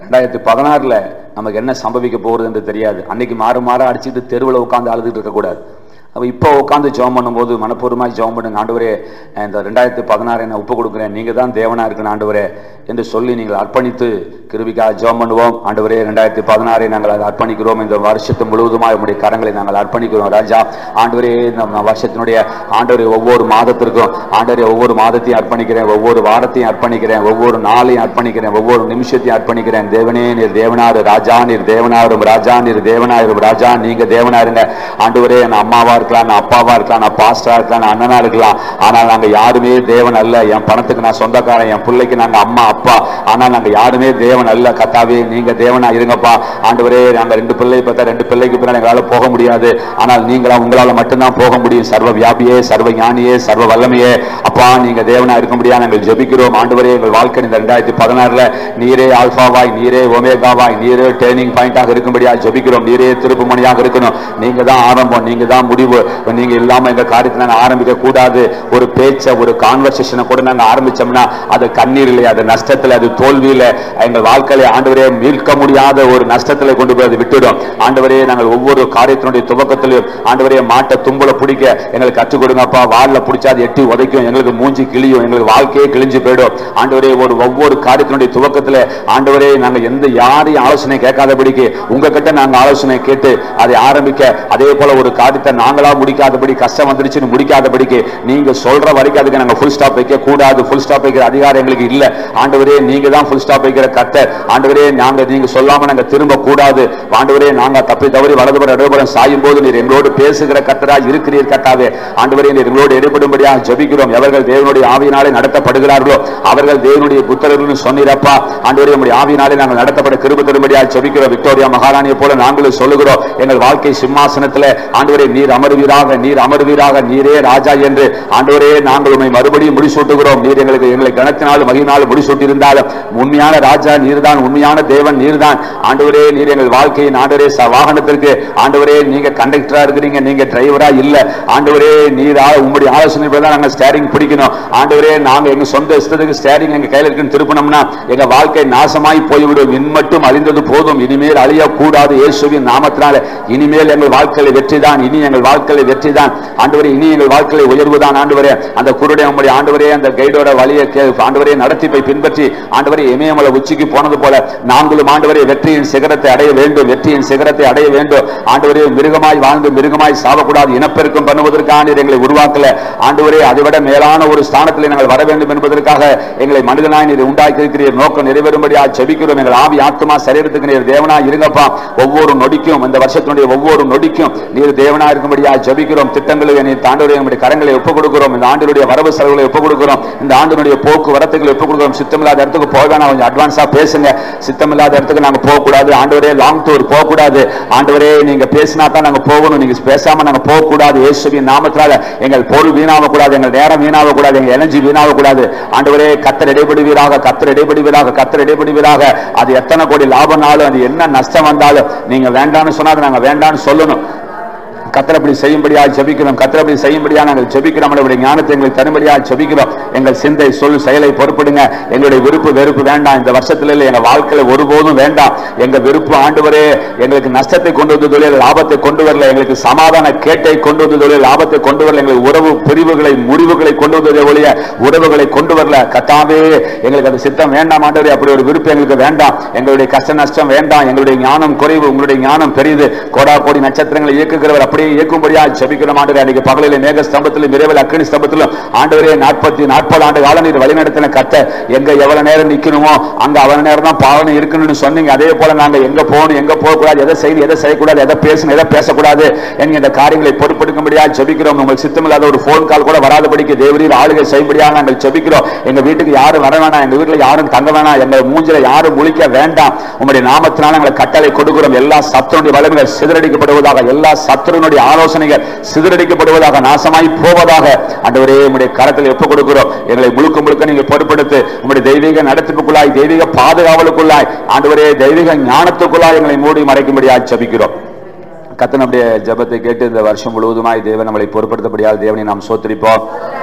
2016 நமக்கு என்ன சம்பவிக்க போகிறது என்று தெரியாது. அன்னைக்கு மாற அடிச்சுட்டு தெருவில் உட்காந்து அழுதுட்டு இருக்கக்கூடாது. அப்போ இப்போ உட்காந்து ஜெபம் பண்ணும்போது மனப்பூர்வமாக ஜெபம் பண்ணுங்க. ஆண்டவரே இந்த 2016 நான் ஒப்பு கொடுக்குறேன், நீங்கள் தான் தேவனாக இருக்கணும் ஆண்டவரே என்று சொல்லி நீங்கள் அர்ப்பணித்து கிருபிக்காக ஜெபம் பண்ணுவோம். ஆண்டவரே 2016 நாங்கள் அதை அர்ப்பணிக்கிறோம். இந்த வருஷத்து முழுவதுமாக உங்களுடைய கரங்களை நாங்கள் அர்ப்பணிக்கிறோம் ராஜா. ஆண்டவரே நம்ம வருஷத்தினுடைய ஆண்டவரே ஒவ்வொரு மாதத்திற்கும் ஆண்டவரே ஒவ்வொரு மாதத்தையும் அர்ப்பணிக்கிறேன், ஒவ்வொரு வாரத்தையும் அர்ப்பணிக்கிறேன், ஒவ்வொரு நாளையும் அர்ப்பணிக்கிறேன், ஒவ்வொரு நிமிஷத்தையும் அர்ப்பணிக்கிறேன். தேவனே நீர் தேவனாரு ராஜா, நீர் தேவனாரும் ராஜா, நீர் தேவனாயிரும் ராஜா, நீங்க தேவனாருங்க ஆண்டவரே. என் அம்மாவா இருக்கலாம், நான் அப்பாவா இருக்கலாம், நான் பாஸ்டரா இருக்கலாம், நான் அண்ணனா இருக்கலாம், ஆனால் நாங்க யாருமே தேவன் அல்ல. என் பணத்துக்கு நான் சொந்தக்காரன், என் பிள்ளைக்கு நாங்க அம்மா அப்பா, ஆனால் நாங்க யாருமே தேவன் அல்ல. கர்த்தாவே நீங்க தேவனா இருங்கப்பா ஆண்டவரே. நாங்க 2 பிள்ளை பார்த்தா 2 பிள்ளைக்கு பின்னாடி எங்களால போக முடியாது, ஆனால் நீங்களா உங்களால மட்டும்தான் போக முடியும். சர்வ வியாபியே, சர்வ ஞானியே, சர்வ வல்லமையே அப்பா நீங்க தேவனா இருக்க முடியாது. நாங்கள் ஜெபிக்கிறோம் ஆண்டவரே. எங்கள் வாழ்க்கை இந்த 2016 நீரே ஆல்பாவாய், நீரே ஒமேகாவாய், நீரே டேர்னிங் பாயிண்டாக இருக்கும்படியா ஜெபிக்கிறோம். நீரே திருப்பு மணியாக இருக்கணும். நீங்க தான் ஆரம்பம், நீங்க தான் முடிவு. நீங்க இல்லாம எங்க காரியத்தை நாங்க ஆரம்பிக்க கூடாது. ஒரு பேச்ச, ஒரு கான்வர்சேஷனை கூட நாங்க ஆரம்பிச்சோம்னா அது கண்ணீரிலே, அது நஷ்டத்துல, அது தோல்வியில, எங்கள் வாழ்க்கையில ஆண்டவரே மீட்க முடியாத ஒரு நஷ்டத்துல கொண்டு போய் அது விட்டுடும். ஆண்டவரே நாங்கள் ஒவ்வொரு காரியத்தினுடைய துவக்கத்திலும் ஆண்டவரே மாட்டை தும்பல பிடிக்க எங்களுக்கு கற்றுக் கொடுங்கப்பா. வாழ பிடிச்சா அது எட்டி உதைக்கும், எங்களுக்கு மூஞ்சி கிளியும், எங்களுக்கு வாழ்க்கையே கிழிஞ்சு போயிடும். ஆண்டவரே ஒவ்வொரு காரியத்தினுடைய துவக்கத்துல ஆண்டவரே நாங்க யாரையும் ஆலோசனை கேட்காதபடிக்கு உங்ககிட்ட நாங்க ஆலோசனை கேட்டு அதை ஆரம்பிக்க, அதே போல ஒரு காரியத்தை நாங்களா முடிக்காதபடி, கஷ்டம் வந்துருச்சுன்னு முடிக்காதபடிக்கு நீங்க சொல்ற வரைக்கும் அதுக்கு நாங்க ஃபுல் ஸ்டாப் வைக்க கூடாது. ஃபுல் ஸ்டாப் வைக்கிற அதிகாரம் எங்களுக்கு இல்ல ஆண்டவரே. நீங்க தான் ஃபுல் ஸ்டாப் வைக்கிற கர்த்தர் ஆண்டவரே. நீங்க சொல்லாம நாங்க திரும்ப கூடாது ஆண்டவரே. நாங்க தப்பி தவறி வலதுபுறம் இடதுபுறம் சாயும் போது நீர் எங்களோடு பேசுகிற கர்த்தரா இருக்கிறீர் கர்த்தாவே. ஆண்டவரே நீர் எங்களோடு இடைப்படும்படியாக ஜெபிக்கிறோம். எவர்கள் தேவனுடைய ஆவியினாலே நடத்தப்படுகிறார்களோ அவர்கள் தேவனுடைய புத்திரர்கள் சொன்னீரப்பா ஆண்டவரே. நம்முடைய ஆவியினாலே நாங்கள் நடத்தப்பட கிருபை தரும்படியாக ஜெபிக்கிறோம். விக்டோரியா மகாராணியை போல நாங்களும் சொல்லுகிறோம், எங்கள் வாழ்க்கை சிம்மாசனத்தில் ஆண்டவரே நீர் அமர்வீராக, நீர் அமர்வீராக, நீரே ராஜா என்று ஆண்டவரே நாங்கள் உம்மை மறுபடியும் முடிசூட்டுகிறோம். நீர் எங்களை கனத்தினாலும் மகிழ்நாளும் முடிசூட்டி இருந்தாலும் உண்மையான ராஜா நீர்தான், உண்மையான தேவன் நீர்தான் ஆண்டவரே. நீர் எங்கள் வாழ்க்கையின் ஆண்டவரே வாகனத்திற்கு ஆண்டவரே நீங்க கண்டக்டரா இருக்கிறீங்க, நீங்க டிரைவரா இல்ல ஆண்டவரே. நீர் உங்களுடைய ஆலோசனை தான் நாங்க ஸ்டேரிங் பிடிக்கணும் ஆண்டவரே. நாங்க எங்க சொந்த இஷ்டத்துக்கு ஸ்டேரிங் எங்க கையில இருக்குன்னு திருப்பினோம்னா எங்க வாழ்க்கை நாசமாய் போய்விடும். இன்மட்டும் அழிந்தது போதும், இனிமேல் அழியக்கூடாது இயேசுவின் நாமத்தினால. இனிமேல் எங்கள் வாழ்க்கையில வெற்றிதான், இனி எங்கள் வாழ்க்கையில வெற்றிதான் ஆண்டவரே. இனி எங்கள் வாழ்க்கையில உயர்வுதான் ஆண்டவரே. அந்த குருடைய நம்முடைய ஆண்டவரே அந்த கைடோட வழியை ஆண்டவரே நடத்தி போய் பின்பற்றி ஆண்டவரே இமயமலை உச்சிக்கு போனது போல நாங்களும் ஆண்டவரே வெற்றியின் சிகரத்தை அடைய வேண்டும், வெற்றியின் சிகரத்தை அடைய வேண்டும் ஆண்டவரே. மிருகமாய் வாழ்ந்து மிருகமாய் சாவக்கூடாது. இனப்பெருக்கம் பண்ணுவதற்கான எங்களை உருவாக்கல ஆண்டவரே. அதைவிட மேலான ஒரு ஸ்தானத்தில் நாங்கள் வர வேண்டும் என்பதற்காக எங்களை மனிதனாய் நீர் உண்டாக்கி இருக்கிறீர். நோக்கம் நிறைவேறும்படியாக ஜெபிக்கிறோம். எங்கள் ஆவி ஆத்மா சரீரத்துக்கு நீர் தேவனாய் இருங்கப்பா. ஒவ்வொரு நொடிக்கும் இந்த வருஷத்தினுடைய ஒவ்வொரு நொடிக்கும் நீர் தேவனாய் இருக்கும்படியாக ஜெபிக்கிறோம். திட்டங்களை நீர் தாண்டவரே நம்முடைய கரங்களை ஒப்புக் கொடுக்கிறோம். இந்த ஆண்டினுடைய வரவு செலவுகளை ஒப்புக் கொடுக்கிறோம். இந்த ஆண்டினுடைய போக்குவரத்துகளை ஒப்புக் கொடுக்கிறோம். சித்தமில்லாத இடத்துக்கு போவேனா கொஞ்சம் அட்வான்ஸா பேசுங்க. சித்தமில்லாத இடத்துக்கு நாங்க போக கூடாது ஆண்டவரே. லாங் டூர் போக கூடாது ஆண்டவரே. நீங்க பேசினா தான் நாங்க போகணும், நீங்க பேசாம நாங்க போக கூடாது இயேசுவின் நாமத்தில் நாமத்தினால எங்கள் பொருள் வீணாக கூடாது, எங்கள் நேரம் வீணாக கூடாது, எங்கள் எனர்ஜி வீணாக கூடாது. ஆண்டவரே கர்த்தர் இடைபடுவீராக, கர்த்தர் இடைபடுவீராக, கர்த்தர் இடைபடுவீராக. அது எத்தனை கோடி லாபம்னாலும், அது என்ன நஷ்டம் வந்தாலும் நீங்க வேண்டாம்னு சொன்னா நாங்க வேண்டாம்னு சொல்லணும். கர்த்தர் அப்படி செய்யும்படியா ஜெபிக்கிறோம். கர்த்தர் அப்படி செய்யும்படியா நாங்கள் ஜெபிக்கிறோம். நம்முடைய ஞானத்தை எங்களுக்கு தரும்படியா ஜெபிக்கிறோம். எங்கள் சிந்தை சொல் செயலை பொறுப்படுங்க. எங்களுடைய விருப்பு வெறுப்பு வேண்டாம். இந்த வருஷத்துல இல்லை, எங்க வாழ்க்கையில ஒருபோதும் வேண்டாம். எங்க விருப்பு ஆண்டவரே எங்களுக்கு நஷ்டத்தை கொண்டு வந்து தொழில் லாபத்தை கொண்டு வரல, எங்களுக்கு சமாதான கேட்டை கொண்டு வந்து தொழில் லாபத்தை கொண்டு வரல, எங்களுக்கு உறவு பிரிவுகளை முடிவுகளை கொண்டு வந்ததே ஒழிய உறவுகளை கொண்டு வரல. கர்த்தாவே எங்களுக்கு அது சித்தம் வேண்டாம் ஆண்டவரே. அப்படி ஒரு விருப்பம் எங்களுக்கு வேண்டாம். எங்களுடைய கஷ்ட நஷ்டம் வேண்டாம். எங்களுடைய ஞானம் குறைவு, உங்களுடைய ஞானம் பெரியது. கோடா கோடி நட்சத்திரங்களை இயக்குகிறவர் அப்படியே இயக்கும்படியா ஜெபிக்கிறோம் ஆண்டவரே. அன்றைக்கு பகலிலே மேக ஸ்தம்பத்திலும் இரவில் அக்கினி ஸ்தம்பத்திலும் ஆண்டவரே 40 ஆண்டு கால நீர் வழிநடத்தின கர்த்தர். எங்க எவ்வளவு நேரம் நிக்கணுமோ அங்க அவ்வளவு நேரம் தான் பாவனை இருக்கணும்னு சொன்னீங்க. அதே போல நாங்க எங்க போகணும், எங்க போகக்கூடாது, எதை செய்யணும், எதை செய்யக்கூடாது, எதை பேசணும், எதை பேசக்கூடாது என்கிற இந்த காரியங்களை பொறுப்பெடுக்கும்படியா ஜெபிக்கிறோம். உங்களுக்கு சித்தம் இல்லாத ஒரு போன் கால் கூட வராதபடிக்கு தேவரீர் ஆளுகை செய்யும்படியா நாங்கள் ஜெபிக்கிறோம். எங்க வீட்டுக்கு யாரும் வர வேணாம், எங்க வீட்டுல யாரும் தங்க வேணாம், எங்க மூஞ்சில யாரும் முழிக்க வேண்டாம். உங்களுடைய நாமத்தினால் நாங்கள் கட்டளை கொடுக்கிறோம். எல்லா சத்துருடைய வல்லமைகள் சிதறடிக்கப்படுவதாக, எல்லா சத்துருனுடைய ஆலோசனைகள் சிதறடிக்கப்படுவதாக, நாசமாய் போவதாக ஆண்டவரே உம்முடைய கரத்தில் ஒப்புக் கொடுக்கிறோம். எங்களை முழுக்க முழுக்க நீங்க பொறுப்பெடுத்து உம்முடைய தெய்வீக நடத்திப்புக்குள்ளாய், தெய்வீக பாதுகாவலுக்குள்ளாய், ஆண்டவரே தெய்வீக ஞானத்துக்குள்ளாய் எங்களை மூடி மறைக்கும்படியாக ஜெபிக்கிறோம். கர்த்தர் நம்முடைய ஜெபத்தை கேட்டு இந்த வருஷம் முழுவதுமாய் தேவன் நம்மளை பொறுப்படுத்தபடியாக தேவனை நாம் சோத்திரிப்போம்.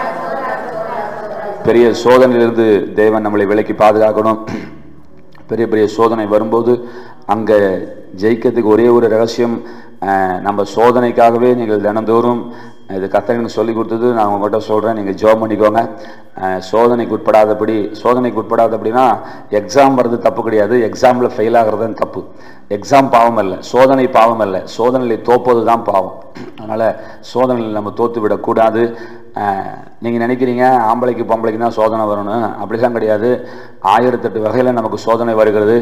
பெரிய சோதனையிலிருந்து தேவன் நம்மளை விலக்கி பாதுகாக்கணும். பெரிய பெரிய சோதனை வரும்போது அங்கே ஜெயிக்கிறதுக்கு ஒரே ஒரு ரகசியம், நம்ம சோதனைக்காகவே நீங்கள் தினந்தோறும் இது கர்த்தருக்கு சொல்லி கொடுத்தது நான் உங்கள்கிட்ட சொல்கிறேன். நீங்கள் ஜெபம் பண்ணிக்கோங்க. சோதனைக்கு உட்படாதபடினா எக்ஸாம் வர்றது தப்பு கிடையாது, எக்ஸாமில் ஃபெயில் ஆகிறது தான் தப்பு. எக்ஸாம் பாவம் அல்ல, சோதனை பாவம் அல்ல, சோதனையில் தோப்பது தான் பாவம். அதனால் சோதனையில் நம்ம தோற்று விடக்கூடாது. நீங்கள் நினைக்கிறீங்க ஆம்பளைக்கு பொம்பளைக்கு தான் சோதனை வரணும், அப்படிலாம் கிடையாது. 1008 வகையில் நமக்கு சோதனை வருகிறது.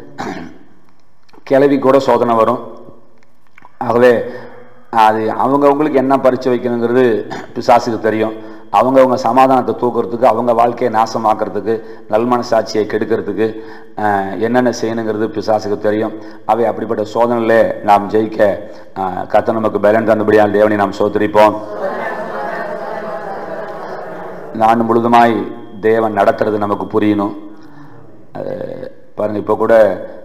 கிளவி கூட சோதனை வரும். ஆகவே அது அவங்கவுங்களுக்கு என்ன பரிச்சை வைக்கணுங்கிறது பிசாசுக்கு தெரியும். அவங்கவுங்க சமாதானத்தை தூக்குறதுக்கு, அவங்க வாழ்க்கையை நாசமாக்குறதுக்கு, நல்மனசாட்சியை கெடுக்கிறதுக்கு என்னென்ன செய்யணுங்கிறது பிசாசுக்கு தெரியும். அவை அப்படிப்பட்ட சோதனையிலே நாம் ஜெயிக்க கர்த்தர் நமக்கு பலன் தந்தபடியால் தேவனை நாம் சோதரிப்போம். இந்த ஆண்டு முழுதுமாய் தேவன் நடத்துறது நமக்கு புரியணும். பாருங்க, இப்போ கூட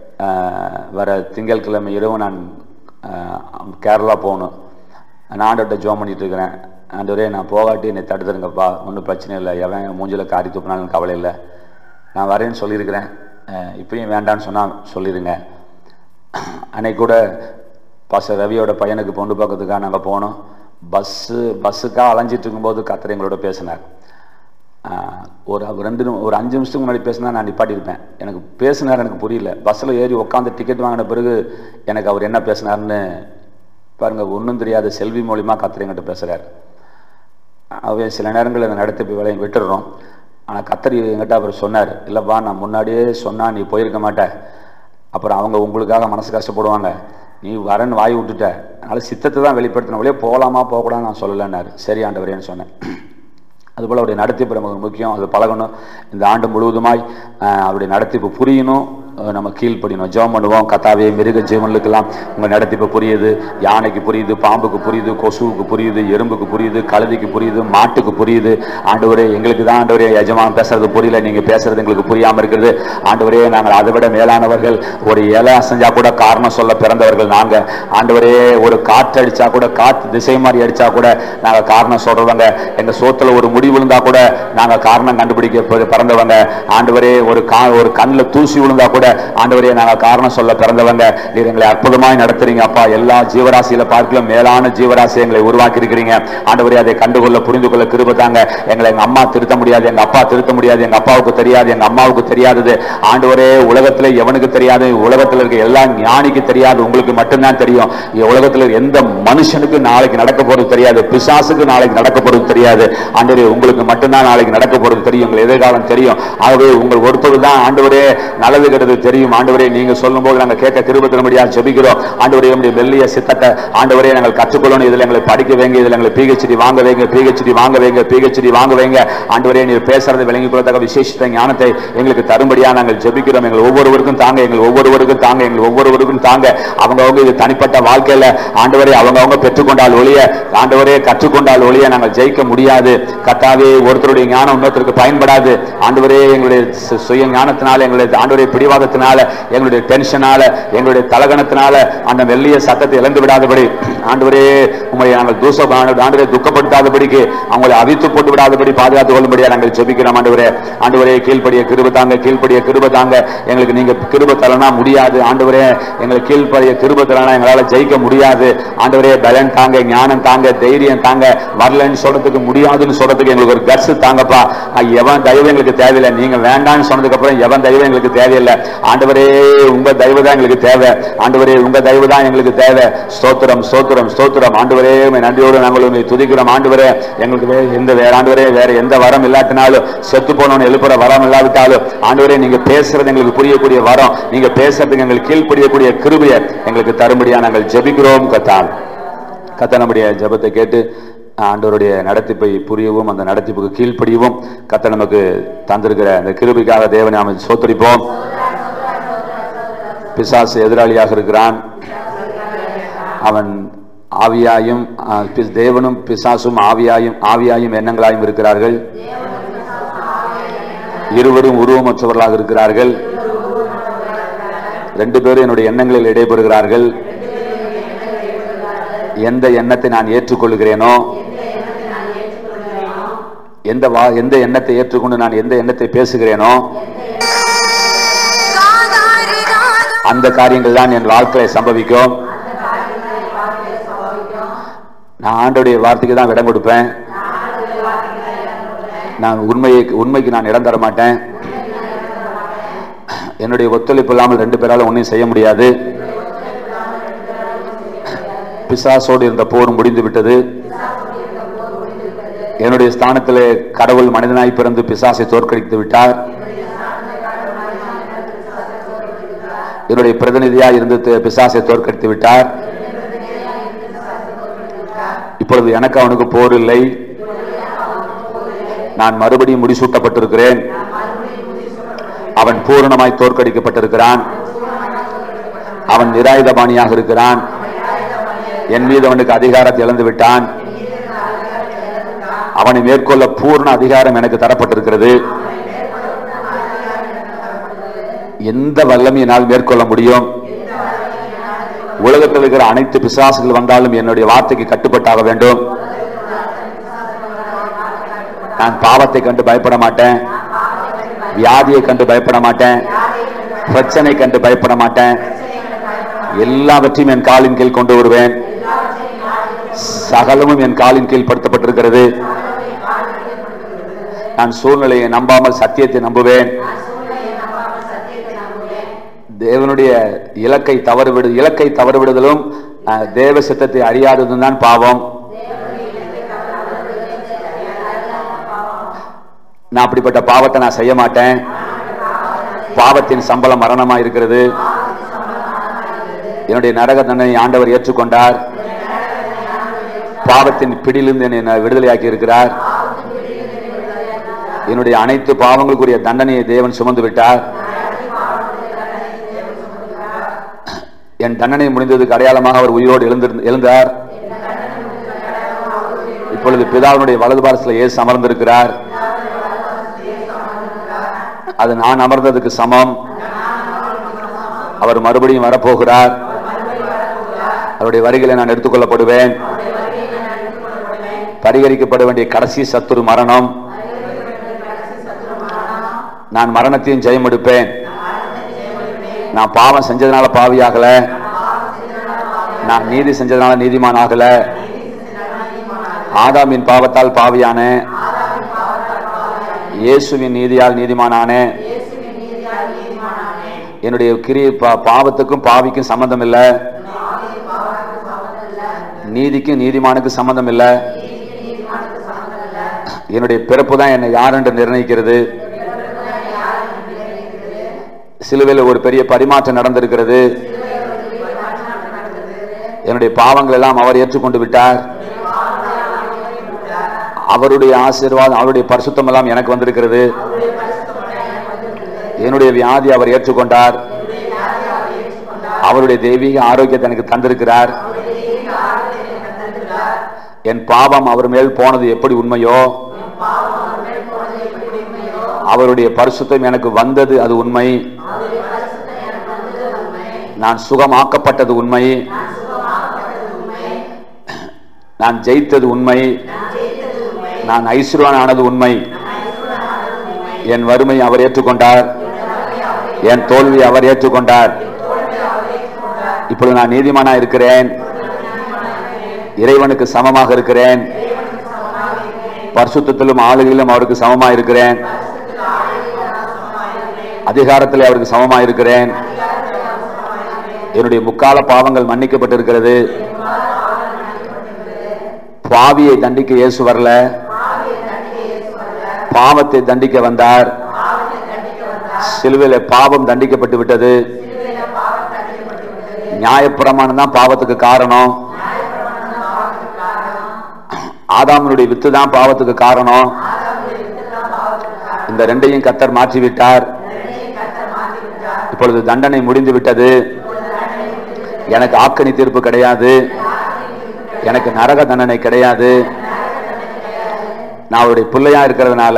வர திங்கட்கிழமை இரவு நான் கேரளா போகணும். நான் ஆண்டவர்கிட்ட ஜெபம் பண்ணிட்டு இருக்கிறேன். ஆண்டவரே நான் போகாட்டி என்னை தடுத்துருங்கப்பா, ஒன்றும் பிரச்சனை இல்லை, எவன் மூஞ்சில் காரி துப்பினாலும் கவலை இல்லை, நான் வரேன்னு சொல்லியிருக்கிறேன். இப்பயும் வேண்டான்னு சொன்னால் சொல்லிடுங்க. அன்னைக்கு கூட பாஸ்டர் ரவியோட பையனுக்கு பொண்ணு பார்க்கறதுக்காக நாங்கள் போனோம். பஸ்ஸுக்காக அலைஞ்சிட்டு இருக்கும்போது கர்த்தர் எங்களோட பேசினார். ஒரு 5 நிமிஷத்துக்கு முன்னாடி பேசினா நான் நிப்பாட்டியிருப்பேன். எனக்கு பேசினார், எனக்கு புரியல. பஸ்ஸில் ஏறி உட்காந்து டிக்கெட் வாங்கின பிறகு எனக்கு அவர் என்ன பேசினார்னு பாருங்கள். ஒன்றும் தெரியாத செல்வி மூலிமா கர்த்தர் எங்கிட்ட பேசுகிறார். அவை சில நேரங்களில் இந்த நடத்தி வேலையை விட்டுடுறோம். ஆனால் கர்த்தர் எங்கிட்ட அவர் சொன்னார், இல்லைப்பா நான் முன்னாடியே சொன்னால் நீ போயிருக்க மாட்டேன், அப்புறம் அவங்க உங்களுக்காக மனசு கஷ்டப்படுவாங்க, நீ வரன்னு வாய் விட்டுட்ட, அதனால் சித்தத்தை தான் வெளிப்படுத்தினவளே போகலாமா போகக்கூடாது நான் சொல்லலைன்னாரு. சரி ஆண்டவரேன்னு சொன்னேன். அதுபோல் அவருடைய நடத்திப்பு நமக்கு முக்கியம், அது பழகணும். இந்த ஆண்டு முழுவதுமாய் அவருடைய நடத்திப்பு புரியணும், நம்ம கீழ்ப்படியணும். ஜெபம் பண்ணுவோம். கர்த்தாவே மிருக ஜீவனுக்கெல்லாம் உங்கள் நடத்திப்பு புரியுது, யானைக்கு புரியுது, பாம்புக்கு புரியுது, கொசுவுக்கு புரியுது, எறும்புக்கு புரியுது, கழுதிக்கு புரியுது, மாட்டுக்கு புரியுது. ஆண்டவரே எங்களுக்கு தான் ஆண்டவரே எஜமான் பேசுறது புரியல, நீங்கள் பேசுறது எங்களுக்கு புரியாமல் இருக்கிறது. ஆண்டவரே நாங்கள் அதை விட மேலானவர்கள். ஒரு இலை அசைஞ்சா கூட காரணம் சொல்ல பிறந்தவர்கள் நாங்கள். ஆண்டவரே ஒரு காற்று அடித்தா கூட, காற்று திசை மாதிரி அடித்தா கூட நாங்கள் காரணம் சொல்கிறவங்க. எங்கள் சோத்தில் ஒரு முடி விழுந்தா கூட நாங்கள் காரணம் கண்டுபிடிக்க பிறந்தவங்க. ஆண்டவரே ஒரு கண்ணில் தூசி விழுந்தா கூட ஆண்டவரே நாங்கள் காரணம் சொல்ல பிறந்தவங்க. நீர் எங்களை அற்புதமாய் நடத்துறீங்க அப்பா. எல்லா ஜீவராசியில பார்க்கலாம் மேலான ஜீவராசி எங்களை உருவாக்கி இருக்கிறீங்க. ஆண்டவரே அதை கண்டுகொள்ள புரிந்து கொள்ள கிருபை தாங்க. எங்களை எங்க அம்மா திருத்த முடியாது, எங்க அப்பா திருத்த முடியாது, எங்க அப்பாவுக்கு தெரியாது, எங்க அம்மாவுக்கு தெரியாதது. ஆண்டவரே உலகத்துல எவனுக்கு தெரியாது, உலகத்தில் இருக்க எல்லா ஞானிக்கு தெரியாது, உங்களுக்கு மட்டும்தான் தெரியும். உலகத்தில் எந்த மனுஷனுக்கு நாளைக்கு நடக்க போறது தெரியாது, பிசாசுக்கு நாளைக்கு நடக்க போறது தெரியாது. ஆண்டவரே உங்களுக்கு மட்டும்தான் நாளைக்கு நடக்க போறது தெரியும், உங்கள் எதிர்காலம் தெரியும். ஆகவே உங்கள் ஒருத்தர் தான் ஆண்டவரே நல்லது கெட்டது எங்களுக்கு தெரியும் ஆண்டவரே. நீங்க சொல்லும் போது நாங்கள் கேட்க கிருபை தரும்படியா ஜெபிக்கிறோம் ஆண்டவரே. உம்முடைய மெல்லிய சித்தத்தை ஆண்டவரே நாங்கள் கற்றுக்கொள்ளணும். இதில் எங்களை படிக்க வைங்க, இதில் எங்களை PhD வாங்க வைங்க, PhD வாங்க வைங்க, PhD வாங்க வைங்க ஆண்டவரே. நீர் பேசுறதை விளங்கிக் கொள்ளத்தக்க விசேஷ ஞானத்தை எங்களுக்கு தரும்படியா நாங்கள் ஜெபிக்கிறோம். எங்கள் ஒவ்வொருவருக்கும் தாங்க, எங்கள் ஒவ்வொருவருக்கும் தாங்க, எங்கள் ஒவ்வொருவருக்கும் தாங்க. அவங்கவுங்க இது தனிப்பட்ட வாழ்க்கையில ஆண்டவரே அவங்கவுங்க பெற்றுக்கொண்டால் ஒழிய ஆண்டவரே கற்றுக்கொண்டால் ஒழிய நாங்கள் ஜெயிக்க முடியாது. கர்த்தாவே, ஒருத்தருடைய ஞானம் இன்னொருத்தருக்கு பயன்படாது ஆண்டவரே. எங்களுடைய சுய ஞானத்தினால, எங்களுடைய ஆண்டவரே பிடிவாதத்தினால, எங்களுடைய டென்ஷனால, எங்களுடைய தலகணத்தினால அந்த மெல்லிய சத்தத்தை இழந்து விடாதபடி ஆண்டவரே உங்களை நாங்கள் ஆண்டவரே துக்கப்படுத்தாதபடிக்கு அவங்களை அவித்து போட்டு விடாதபடி பாதுகாத்துக் கொள்ளும்படியா நாங்கள் ஜெபிக்கிறோம் ஆண்டவரே. ஆண்டவரே கீழ்ப்படிய கிருபை தாங்க, கீழ்ப்படிய கிருபை தாங்க. எங்களுக்கு நீங்க கிருபை தரனா முடியாது ஆண்டவரே. எங்களுக்கு கீழ்ப்படிய கிருபை தரனா எங்களால ஜெயிக்க முடியாது ஆண்டவரே. பலன் தாங்க, ஞானம் தாங்க, தைரியம் தாங்க. வரலன்னு சொல்றதுக்கு முடியாதுன்னு சொல்றதுக்கு எங்களுக்கு ஒரு கட்ஸ் தாங்கப்பா. எவன் தயவு எங்களுக்கு தேவையில்லை. நீங்க வேண்டான்னு சொன்னதுக்கு அப்புறம் எவன் தயவு எங்களுக்கு தேவையில்லை ஆண்டவரே. உங்க தயவு தான் எங்களுக்கு தேவை ஆண்டவரே. உங்க தயவு தான் எங்களுக்கு தேவை. ஸ்தோத்திரம், ஸ்தோத்திரம், ஸ்தோத்திரம் ஆண்டவரே. நன்றியோடு நாங்கள் உண்மை துதிக்கிறோம் ஆண்டவரே. எங்களுக்கு ஆண்டவரே வேற எந்த வரம் இல்லாட்டினாலும், செத்து போனவன் எழுப்புற வரம் இல்லாவிட்டாலும் ஆண்டவரே நீங்க பேசுறது எங்களுக்கு புரியக்கூடிய வரம், நீங்க பேசுறதுக்கு எங்களுக்கு கீழ்ப்படியக்கூடிய கிருபையை எங்களுக்கு தரும்படியா நாங்கள் ஜெபிக்கிறோம். கர்த்தா நம்முடைய ஜெபத்தை கேட்டு ஆண்டவருடைய நடத்திப்பை புரியவும் அந்த நடத்திப்புக்கு கீழ்ப்படியவும் கர்த்தர் நமக்கு தந்திருக்கிற அந்த கிருபைக்காக தேவனை நாம ஸ்தோத்திரிப்போம். பிசாசு எதிராளியாக இருக்கிறான். அவன் ஆவியாயும் தேவனும் பிசாசும் ஆவியாயும் எண்ணங்களாயும் இருக்கிறார்கள். இருவரும் உருவமற்றவர்களாக இருக்கிறார்கள். ரெண்டு பேரும் என்னுடைய எண்ணங்களில் இடைபெறுகிறார்கள். எந்த எண்ணத்தை நான் ஏற்றுக்கொள்கிறேனோ, எந்த எண்ணத்தை ஏற்றுக்கொண்டு நான் எந்த எண்ணத்தை பேசுகிறேனோ அந்த காரியங்கள் தான் என் வாழ்க்கையை சம்பவிக்கும். நான் ஆண்டவருடைய வார்த்தைக்கு தான் இடம் கொடுப்பேன். நான் உண்மைக்கு நான் இடம் தர மாட்டேன். என்னுடைய ஒத்துழைப்பு இல்லாமல் ரெண்டு பேரால ஒன்றையும் செய்ய முடியாது. பிசாசோடு இருந்த போர் முடிந்து விட்டது. என்னுடைய ஸ்தானத்திலே கடவுள் மனிதனாய் பிறந்து பிசாசை தோற்கடித்து விட்டார். என்னுடைய பிரதிநிதியாக இருந்து பிசாசை தோற்கடித்து விட்டார். இப்பொழுது எனக்கு அவனுக்கு போர் இல்லை. நான் மறுபடியும் முடிசூட்டப்பட்டிருக்கிறேன். அவன் பூரணமாய் தோற்கடிக்கப்பட்டிருக்கிறான். அவன் நிராயுதபாணியாக இருக்கிறான். என் மீது அவனுக்கு அதிகாரத்தை இழந்து விட்டான். அவனை மேற்கொள்ள பூர்ண அதிகாரம் எனக்கு தரப்பட்டிருக்கிறது. எந்த வல்லமையினால் மேற்கொள்ள முடியும்? உலகத்தில் இருக்கிற அனைத்து பிசாசுகள் வந்தாலும் என்னுடைய வார்த்தைக்கு கட்டுப்பட்டாக வேண்டும். நான் பாவத்தை கண்டு பயப்பட மாட்டேன். வியாதியை கண்டு பயப்பட மாட்டேன். பிரச்சனை கண்டு பயப்பட மாட்டேன். எல்லாவற்றையும் என் காலின் கீழ் கொண்டு வருவேன். சகலமும் என் காலின் கீழ் படுத்தப்பட்டிருக்கிறது. நான் சூழ்நிலையை நம்பாமல் சத்தியத்தை நம்புவேன். தேவனுடைய இலக்கை தவறுவிடுதலும் தேவ சித்தத்தை அறியாததும் தான் பாவம். நான் அப்படிப்பட்ட பாவத்தை நான் செய்ய மாட்டேன். பாவத்தின் சம்பளம் மரணமா இருக்கிறது. என்னுடைய நரக தண்டனை ஆண்டவர் ஏற்றுக்கொண்டார். பாவத்தின் பிடியிலிருந்து என்னை விடுதலையாக்கி இருக்கிறார். என்னுடைய அனைத்து பாவங்களுக்குரிய தண்டனையை தேவன் சுமந்து விட்டார். என் தண்டனை முடிந்ததுக்கு அடையாளமாக அவர் உயிரோடு எழுந்தார். இப்பொழுது பிதாவினுடைய வலது பாரத்தில் இயேசு அமர்ந்திருக்கிறார். அது நான் அமர்ந்ததுக்கு சமம். அவர் மறுபடியும் வரப்போகிறார். அவருடைய வருகையில நான் எடுத்துக்கொள்ளப்படுவேன். பரிகரிக்கப்பட வேண்டிய கடைசி சத்துரு மரணம். நான் மரணத்தையும் ஜெயம் எடுப்பேன். நான் பாவம் செஞ்சதுனால பாவியாகல. நான் நீதி செஞ்சதுனால நீதிமான் ஆகல. ஆதாமின் பாவத்தால் பாவியான, இயேசுவின் நீதியால் நீதிமானான. என்னுடைய பாவத்துக்கும் பாவிக்கும் சம்பந்தம் இல்லை. நீதிக்கும் நீதிமானுக்கு சம்பந்தம் இல்லை. என்னுடைய பிறப்பு தான் என்னை யார் என்று நிர்ணயிக்கிறது. சிலுவையில் ஒரு பெரிய பரிமாற்றம் நடந்திருக்கிறது. என்னுடைய பாவங்கள் எல்லாம் அவர் ஏற்றுக்கொண்டு விட்டார். அவருடைய ஆசீர்வாதம், அவருடைய பரிசுத்தம் எல்லாம் எனக்கு வந்திருக்கிறது. என்னுடைய வியாதி அவர் ஏற்றுக்கொண்டார். அவருடைய தெய்வீக ஆரோக்கியத்தை எனக்கு தந்திருக்கிறார். என் பாவம் அவர் மேல் போனது எப்படி உண்மையோ, அவருடைய பரிசுத்தம் எனக்கு வந்தது அது உண்மை. நான் சுகமாக்கப்பட்டது உண்மை. நான் ஜெயித்தது உண்மை. நான் ஐஸ்வர்யவானானது உண்மை. என் வறுமை அவர் ஏற்றுக்கொண்டார். என் தோல்வி அவர் ஏற்றுக்கொண்டார். இப்பொழுது நான் நீதிமானா இருக்கிறேன். இறைவனுக்கு சமமாக இருக்கிறேன். பரிசுத்தத்திலும் ஆளுகையிலும் அவருக்கு சமமாக இருக்கிறேன். அதிகாரத்தில் அவருக்கு சமமாக இருக்கிறேன். என்னுடைய முக்கால பாவங்கள் மன்னிக்கப்பட்டிருக்கிறது. பாவியை தண்டிக்க இயேசு வரல, பாவத்தை தண்டிக்க வந்தார். சிலுவையில் பாவம் தண்டிக்கப்பட்டு விட்டது. நியாயப்பிரமாணம் தான் பாவத்துக்கு காரணம். ஆதாமனுடைய வித்து தான் பாவத்துக்கு காரணம். இந்த ரெண்டையும் கர்த்தர் மாற்றிவிட்டார். இப்பொழுது தண்டனை முடிந்து விட்டது. எனக்கு ஆக்கணி தீர்ப்பு கிடையாது. எனக்கு நரக தண்டனை கிடையாது. நான் அவருடைய பிள்ளையா இருக்கிறதுனால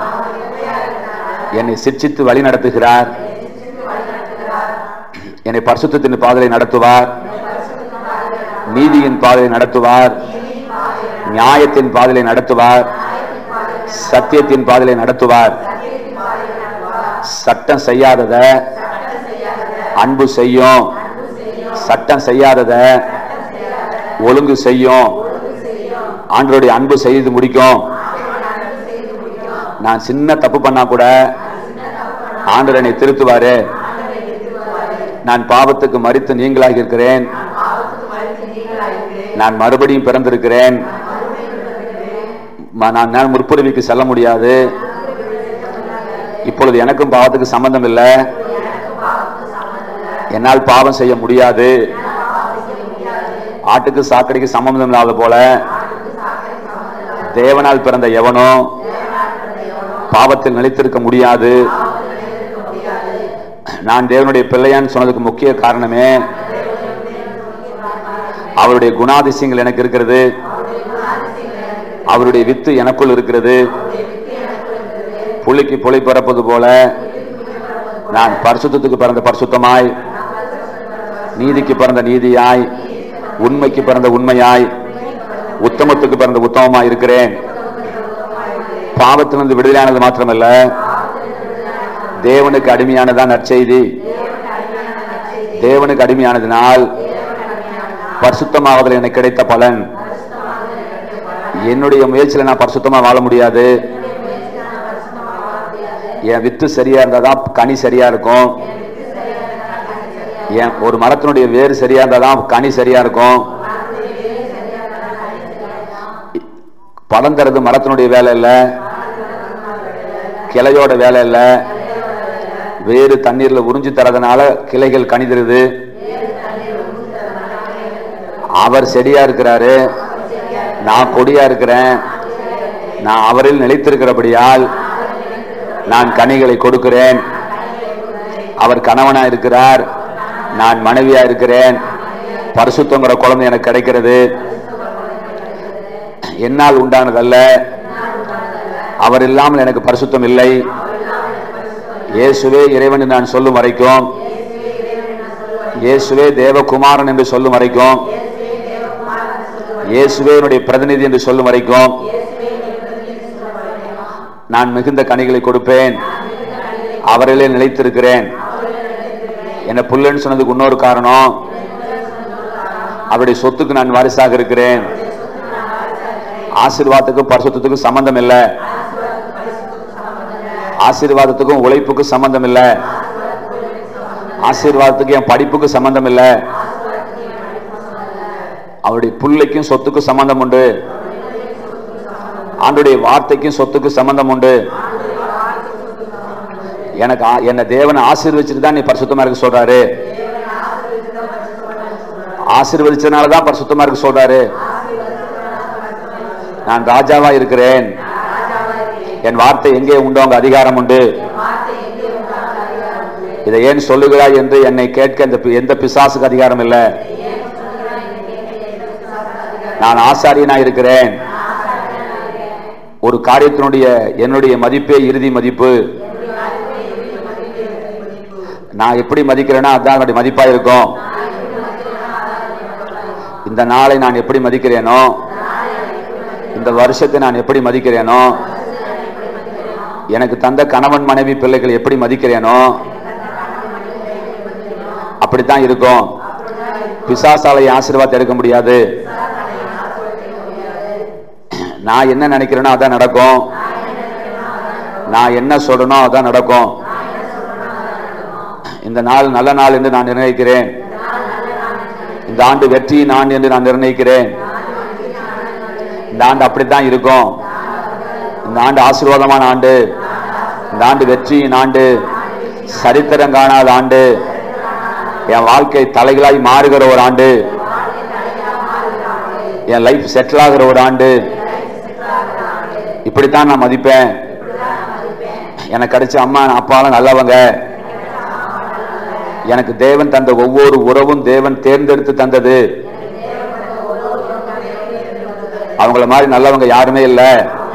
என்னை சிட்சித்து வழி நடத்துகிறார். என்னை பரிசுத்தத்தின் பாதையை நடத்துவார். நீதியின் பாதையை நடத்துவார். நியாயத்தின் பாதையை நடத்துவார். சத்தியத்தின் பாதையை நடத்துவார். சட்டம் செய்யாதத அன்பு செய்யும். சட்டம் செய்யாதத ஒழுங்கு செய்யும். ஆண்டவருடைய அன்பு செய்து முடிக்கும். நான் சின்ன தப்பு பண்ணா கூட ஆண்டவர் என்னை திருத்துவாரு. நான் பாவத்துக்கு மரித்து நீங்களாகி இருக்கிறேன். நான் மறுபடியும் பிறந்திருக்கிறேன். நான் முற்புறவிக்கு செல்ல முடியாது. இப்பொழுது எனக்கும் பாவத்துக்கு சம்பந்தம் இல்லை. என்னால் பாவம் செய்ய முடியாது. ஆட்டுக்கு சாக்கடைக்கு சம்பந்தம் இல்லாத போல தேவனால் பிறந்த எவனோ பாவத்தில் நிலைத்திருக்க முடியாது. நான் தேவனுடைய பிள்ளையான்னு சொன்னதுக்கு முக்கிய காரணமே அவருடைய குணாதிசயங்கள் எனக்கு இருக்கிறது. அவருடைய வித்து எனக்குள் இருக்கிறது. புலிக்கு புலி பிறப்பது போல நான் பரிசுத்தத்துக்கு பிறந்த பரிசுத்தமாய், நீதிக்கு பிறந்த நீதியாய், உண்மைக்கு பிறந்த உண்மையாய், உத்தமத்துக்கு பிறந்த உத்தமமாய் இருக்கிறேன். பாவத்திலிருந்து விடுதலையானது மாத்திரமல்ல, தேவனுக்கு அடிமையானதான் நற்செய்தி. தேவனுக்கு அடிமையானதினால் பரிசுத்தமாவதில் எனக்கு கிடைத்த பலன். என்னுடைய முயற்சியில நான் பரிசுத்தமா வாழ முடியாது. என் வித்து சரியா இருந்தாதான் கனி சரியா இருக்கும். என் ஒரு மரத்தினுடைய வேறு சரியா இருந்தாதான் கனி சரியா இருக்கும். பழம் தரது மரத்தினுடைய வேலை இல்ல, கிளையோட வேலை இல்ல. வேறு தண்ணீர்ல உறிஞ்சி தரதுனால கிளைகள் கனிதருது. அவர் செடியா இருக்கிறாரு, நான் கொடியா இருக்கிறேன். நான் அவரில் நிலைத்திருக்கிறபடியால் நான் கனிகளை கொடுக்கிறேன். அவர் கணவனா இருக்கிறார், நான் மனைவியா இருக்கிறேன். பரிசுத்தங்கிற குழந்தை எனக்கு கிடைக்கிறது. என்னால் உண்டானதல்ல, அவர் இல்லாமல் எனக்கு பரிசுத்தம் இல்லை. இயேசுவே இறைவன் நான் சொல்லும் வரைக்கும், இயேசுவே தேவகுமாரன் என்று சொல்லும் வரைக்கும், இயேசுவே என்னுடைய பிரதிநிதி என்று சொல்லும் வரைக்கும் நான் மிகுந்த கனிகளை கொடுப்பேன். அவரிலே நிலைத்திருக்கிறேன். என்ன புல்லன்னு சொன்னதுக்கு இன்னொரு காரணம், அவருடைய சொத்துக்கு நான் வாரிசாக இருக்கிறேன். ஆசீர்வாதத்துக்கும் பரிசுத்தத்துக்கும் சம்பந்தம் இல்லை. ஆசீர்வாதத்துக்கும் உழைப்புக்கு சம்பந்தம் இல்லை. ஆசீர்வாதத்துக்கு என் படிப்புக்கு சம்பந்தம் இல்லை. அவருடைய பிள்ளைக்கும் சொத்துக்கு சம்பந்தம் உண்டு. ஆண்டுடைய வார்த்தைக்கும் சொத்துக்கு சம்பந்தம் உண்டு. எனக்கு என்ன தேவன் ஆசீர்வதிச்சுட்டு தான் நீ பரிசுத்தமா இருக்க சொல்றாரு. ஆசீர்வதிச்சதுனால தான் பரிசுத்தமா இருக்க சொல்றாரு. நான் ராஜாவா இருக்கிறேன். என் வார்த்தை எங்கே உண்டோ அங்க அதிகாரம் உண்டு. இதை ஏன் சொல்லுகிறாய் என்று என்னை கேட்க எந்த பிசாசுக்கு அதிகாரம் இல்லை. நான் ஆசாரியனா இருக்கிறேன். ஒரு காரியத்தினுடைய என்னுடைய மதிப்பே இறுதி மதிப்பு. நான் எப்படி மதிக்கிறேன்னா அதுதான் என்னுடைய மதிப்பா இருக்கும். இந்த நாளை நான் எப்படி மதிக்கிறேனோ, இந்த வருஷத்தை நான் எப்படி மதிக்கிறேனோ, எனக்கு தந்த கணவன் மனைவி பிள்ளைகள் எப்படி மதிக்கிறேனோ அப்படித்தான் இருக்கும். பிசாசாலை ஆசீர்வாதத்தை எடுக்க முடியாது. நான் என்ன நினைக்கிறேனோ அதான் நடக்கும். நான் என்ன சொல்றேனோ அதான் நடக்கும். இந்த நாள் நல்ல நாள் என்று நான் நிர்ணயிக்கிறேன். இந்த ஆண்டு வெற்றியின் ஆண்டு என்று நான் நிர்ணயிக்கிறேன். இந்த ஆண்டு அப்படித்தான் இருக்கும். இந்த ஆண்டு ஆசீர்வாதமான ஆண்டு. இந்த ஆண்டு வெற்றியின் ஆண்டு. சரித்திரம் காணாத ஆண்டு. என் வாழ்க்கை தலைகளாய் மாறுகிற ஒரு ஆண்டு. என் லைஃப் செட்டில் ஆகிற ஒரு ஆண்டு. இப்படித்தான் நான் மதிப்பேன். எனக்கு கிடைச்ச அம்மா அப்பாலாம் நல்லவங்க. எனக்கு தேவன் தந்த ஒவ்வொரு உறவும் தேவன் தேர்ந்தெடுத்து தந்தது. அவங்கள மாதிரி நல்லவங்க யாருமே இல்லை.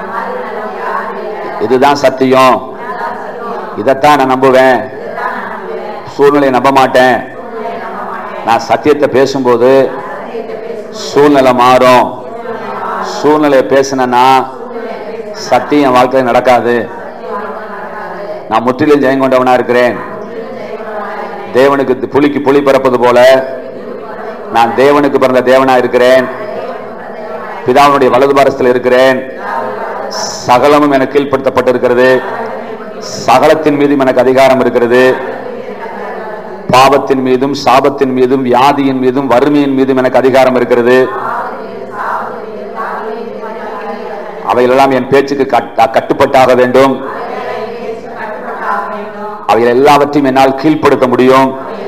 இதுதான் சத்தியம். இதைத்தான் நான் நம்புவேன். சூழ்நிலையை நம்ப மாட்டேன். நான் சத்தியத்தை பேசும்போது சூழ்நிலை மாறும். சூழ்நிலையை பேசினா சத்தியம் வாழ்க்கையில் நடக்காது. நான் முற்றிலும் ஜெயம் கொண்டவனா இருக்கிறேன். தேவனுக்கு புலிக்கு புலி பிறப்பது போல நான் தேவனுக்கு பிறந்த தேவனா இருக்கிறேன். பிதாவுடைய வலது பாரசத்தில் இருக்கிறேன். சகலமும் எனக்கு கீழ்ப்படுத்தப்பட்டிருக்கிறது. சகலத்தின் மீதும் எனக்கு அதிகாரம் இருக்கிறது. பாவத்தின் மீதும் சாபத்தின் மீதும் வியாதியின் மீதும் வறுமையின் மீதும் எனக்கு அதிகாரம் இருக்கிறது. அவைகளெல்லாம் என் பேச்சுக்கு கட்டுப்பட்டாக வேண்டும். அவைகள் எல்லாவற்றையும் என்னால் கீழ்ப்படுத்த முடியும்.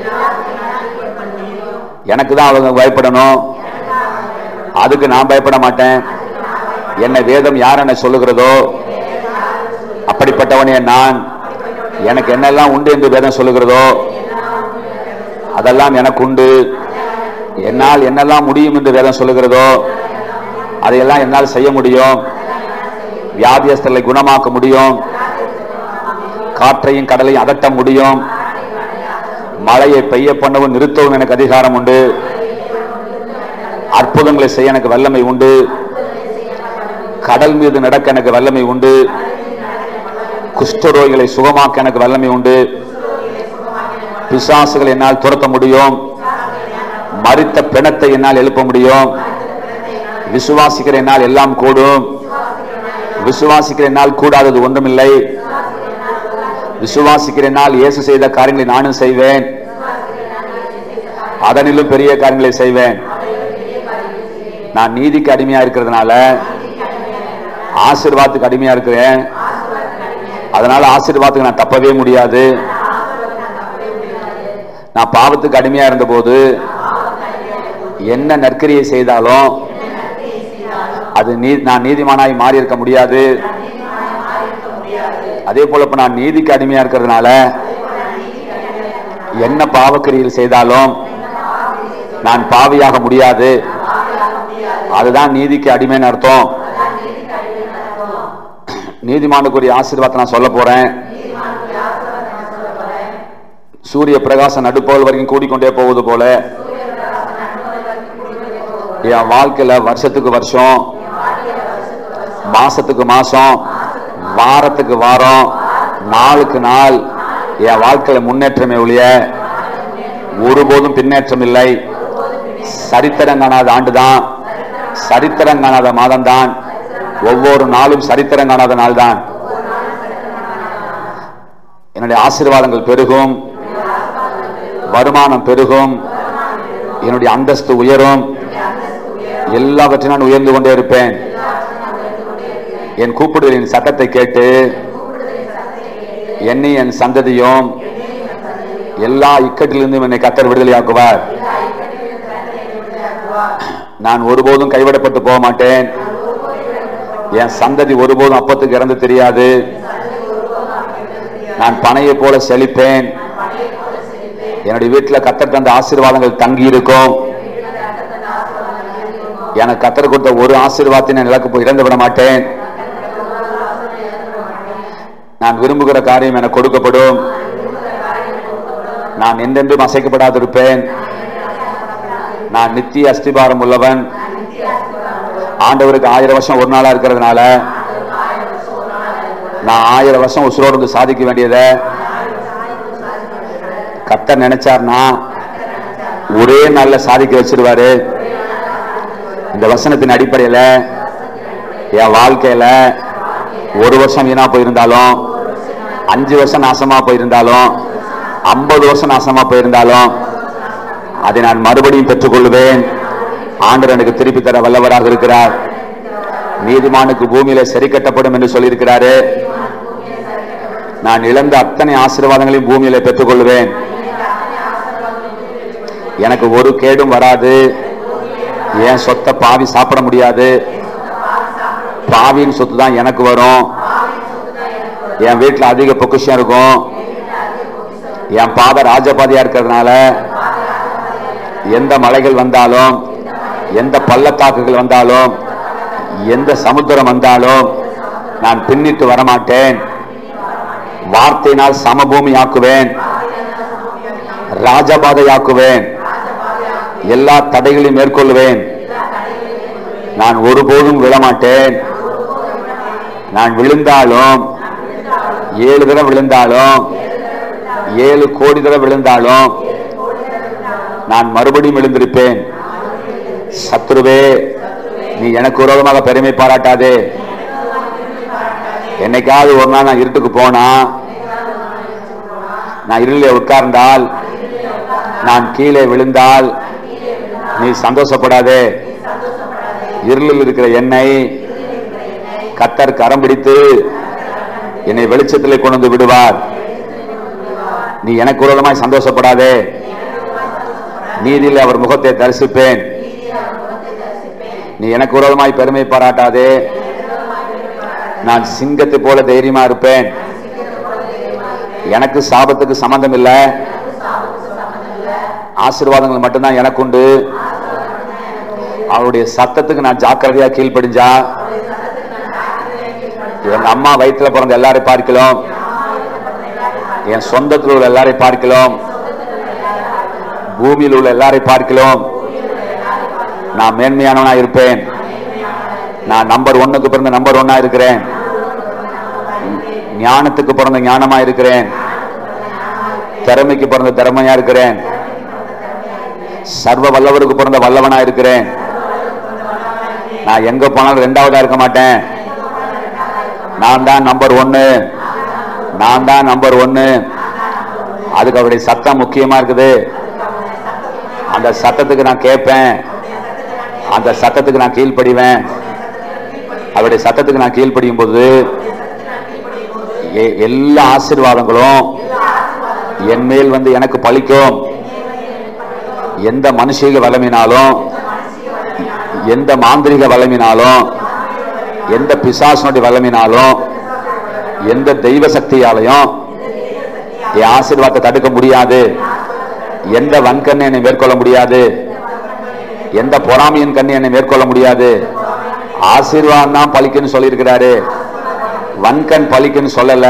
எனக்கு தான் அவங்க பயப்படணும். அதுக்கு நான் பயப்பட மாட்டேன். என்ன வேதம் யார் என்ன சொல்லுகிறதோ அப்படிப்பட்டவனே நான். எனக்கு என்னெல்லாம் உண்டு என்று வேதம் சொல்லுகிறதோ அதெல்லாம் எனக்கு உண்டு. என்னால் என்னெல்லாம் முடியும் என்று வேதம் சொல்லுகிறதோ அதையெல்லாம் என்னால் செய்ய முடியும். வியாதியஸ்தர்களை குணமாக்க முடியும். காற்றையும் கடலையும் அகற்ற முடியும். மழையை பெய்ய பண்ணவும் நிறுத்தவும் எனக்கு அதிகாரம் உண்டு. அற்புதங்களை செய்ய எனக்கு வல்லமை உண்டு. கடல் மீது நடக்க எனக்கு வல்லமை உண்டு. குஷ்டரோகிகளை சுகமாக்க எனக்கு வல்லமை உண்டு. பிசாசுகளை என்னால் துரத்த முடியும். மரித்த பிணத்தை என்னால் எழுப்ப முடியும். விசுவாசிக்கிற என்னால் எல்லாம் கூடும். விசுவாசிக்கிற என்னால் கூடாதது ஒன்றுமில்லை. விசுவாசிக்கிற என்னால் இயேசு செய்த காரியங்களை நானும் செய்வேன். அதனிலும் பெரிய காரியங்களை செய்வேன். நான் நீதிக்கு அடிமையா இருக்கிறதுனால ஆசீர்வாதத்துக்கு அடிமையா இருக்கிறேன். அதனால ஆசீர்வாதத்துக்கு நான் தப்பவே முடியாது. நான் பாவத்துக்கு அடிமையா இருந்த போது என்ன நற்கிரியை செய்தாலும் அது நான் நீதிமானாய் மாறி இருக்க முடியாது. அதே போல இப்ப நான் நீதிக்கு அடிமையா இருக்கிறதுனால என்ன பாவக்கிரியில் செய்தாலும் நான் பாவியாக முடியாது. அதுதான் நீதிக்கு அடிமைன்னு அர்த்தம். நீதிமானுக்குரிய ஆசீர்வாதத்தை நான் சொல்ல போறேன். சூரிய பிரகாசம் நடுப்போல் வரைக்கும் கூடிக்கொண்டே போவது போல என் வாழ்க்கையில வருஷத்துக்கு வருஷம், மாசத்துக்கு மாசம், வாரத்துக்கு வாரம், நாளுக்கு நாள் என் வாழ்க்கையில முன்னேற்றமே ஒழிய ஒருபோதும் பின்னேற்றம் இல்லை. சரித்திரம் காணாத ஆண்டுதான், சரித்திரம் காணாத மாதம் தான், ஒவ்வொரு நாளும் சரித்திரம் காணாத நாள் தான். என்னுடைய ஆசீர்வாதங்கள் பெருகும், வருமானம் பெருகும், என்னுடைய அந்தஸ்து உயரும். எல்லாவற்றையும் நான் உயர்ந்து கொண்டே இருப்பேன். என் கூப்பிடுதலின் சத்தத்தை கேட்டு என்னை என் சந்ததியும் எல்லா இக்கட்டிலிருந்தும் என்னை கர்த்தர் விடுதலையாக்குவார். நான் ஒருபோதும் கைவிடப்பட்டு போக மாட்டேன். என் சந்ததி ஒருபோதும் அப்பத்துக்கு இறந்து தெரியாது. நான் பனையை போல செழிப்பேன். என்னுடைய வீட்டில் கர்த்தர் தந்த ஆசீர்வாதங்கள் தங்கி இருக்கும். எனக்கு கர்த்தர் கொடுத்த ஒரு ஆசீர்வாதத்தை நான் இழக்க இழந்து விட மாட்டேன். நான் விரும்புகிற காரியம் எனக்கு கொடுக்கப்படும். நான் என்றென்றும் அசைக்கப்படாதிருப்பேன். நான் நித்திய அஸ்திபாரம் உள்ளவன். ஆண்டவருக்கு 1000 வருஷம் ஒரு நாளா இருக்கிறதுனால நான் 1000 வருஷம் உசுரோடு சாதிக்க வேண்டியதை கர்த்தர் நினைச்சார்னா ஒரே நாள்ல சாதிக்க வச்சிருவாரு. இந்த வசனத்தின் அடிப்படையில என் வாழ்க்கையில 1 வருஷம் வீணா போயிருந்தாலும், 5 வருஷம் நாசமா போயிருந்தாலும், 50 வருஷம் நாசமா போயிருந்தாலும் அதை நான் மறுபடியும் பெற்றுக்கொள்வேன். ஆண்டவர் எனக்கு திருப்பி தர வல்லவராக இருக்கிறார். நீதிமானுக்கு பூமியில சரி கட்டப்படும் என்று சொல்லியிருக்கிறாரு. நான் இழந்த அத்தனை ஆசீர்வாதங்களையும் பூமியில பெற்றுக்கொள்வேன். எனக்கு ஒரு கேடும் வராது. என் சொத்தை பாவி சாப்பிட முடியாது. பாவியின் சொத்து தான் எனக்கு வரும். என் வீட்டுல அதிக பொக்கிஷம் இருக்கும். என் பாதை ராஜபாதையா இருக்கிறதுனால எந்த மலைகள் வந்தாலும், எந்த பள்ளத்தாக்குகள் வந்தாலும், எந்த சமுத்திரம் வந்தாலும் நான் பின்னிட்டு வரமாட்டேன். வார்த்தையினால் சமபூமி ஆக்குவேன், ராஜபாதையாக்குவேன், எல்லா தடைகளையும் மேற்கொள்வேன். நான் ஒருபோதும் விழமாட்டேன். நான் விழுந்தாலும் 7 தடவை விழுந்தாலும் 7 கோடி தடவை விழுந்தாலும் நான் மறுபடியும் எழுந்திருப்பேன். சத்துருவே, நீ எனக்கு விரோதமாக பெருமை பாராட்டாதே. என்னைக்காவது ஒரு நாள் நான் இருட்டுக்கு போனா, நான் இருளிலே உட்கார்ந்தால், நான் கீழே விழுந்தால் நீ சந்தோஷப்படாதே. இருளில் இருக்கிற என்னை கர்த்தர் கரம் பிடித்து என்னை வெளிச்சத்திலே கொண்டு வந்து விடுவார். நீ எனக்கு விரோதமாய் சந்தோஷப்படாதே. நீதியில் அவர் முகத்தை தரிசிப்பேன். நீ எனக்கு விரோதமாய் பெருமை பாராட்டாதே. நான் சிங்கத்தை போல தைரியமா இருப்பேன். எனக்கு சாபத்துக்கு சம்பந்தம் இல்லை. ஆசீர்வாதங்கள் மட்டும்தான் எனக்கு உண்டு. அவருடைய சத்தத்துக்கு நான் ஜாக்கிரதையா கீழ்ப்படிஞ்சா எங்க அம்மா வயிற்றுல பிறந்த எல்லாரையும் பார்க்கலாம், என் சொந்தத்தில் உள்ள எல்லாரையும் பார்க்கலாம், பூமியில் உள்ள எல்லாரையும் பார்க்கலாம். நான் மேன்மையானவனா இருப்பேன். நான் நம்பர் 1க்கு பிறந்த நம்பர் 1 இருக்கிறேன். ஞானத்துக்கு பிறந்த ஞானமா இருக்கிறேன். திறமைக்கு பிறந்த திறமையா இருக்கிறேன். சர்வ வல்லவருக்கு பிறந்த வல்லவனா இருக்கிறேன். நான் எங்க போனாலும் 2வதா இருக்க மாட்டேன். நான் தான் நம்பர் 1. நான் தான் நம்பர் 1. அதுக்கு அவருடைய சத்தம் முக்கியமா இருக்குது. அந்த சத்தத்துக்கு நான் கேட்பேன். அந்த சத்தத்துக்கு நான் கீழ்ப்படிவேன். அவருடைய சத்தத்துக்கு நான் கீழ்ப்படியும் போது எல்லா ஆசீர்வாதங்களும் என் மேல் வந்து எனக்கு பலிக்கும். எந்த மனுஷீக வல்லமினாலும், எந்த மாந்திரிக வல்லமினாலும், எந்த பிசாசனுடைய வல்லமினாலும், எந்த தெய்வ சக்தியாலையும் என் ஆசீர்வாதத்தை தடுக்க முடியாது. எந்த வன்கண்ணை என்னை மேற்கொள்ள முடியாது. எந்த பொறாமையின் கண்ணை என்னை மேற்கொள்ள முடியாது. ஆசீர்வாதம் தான் பலிக்குன்னு சொல்லியிருக்கிறாரு. வன்கண் பலிக்குன்னு சொல்லல.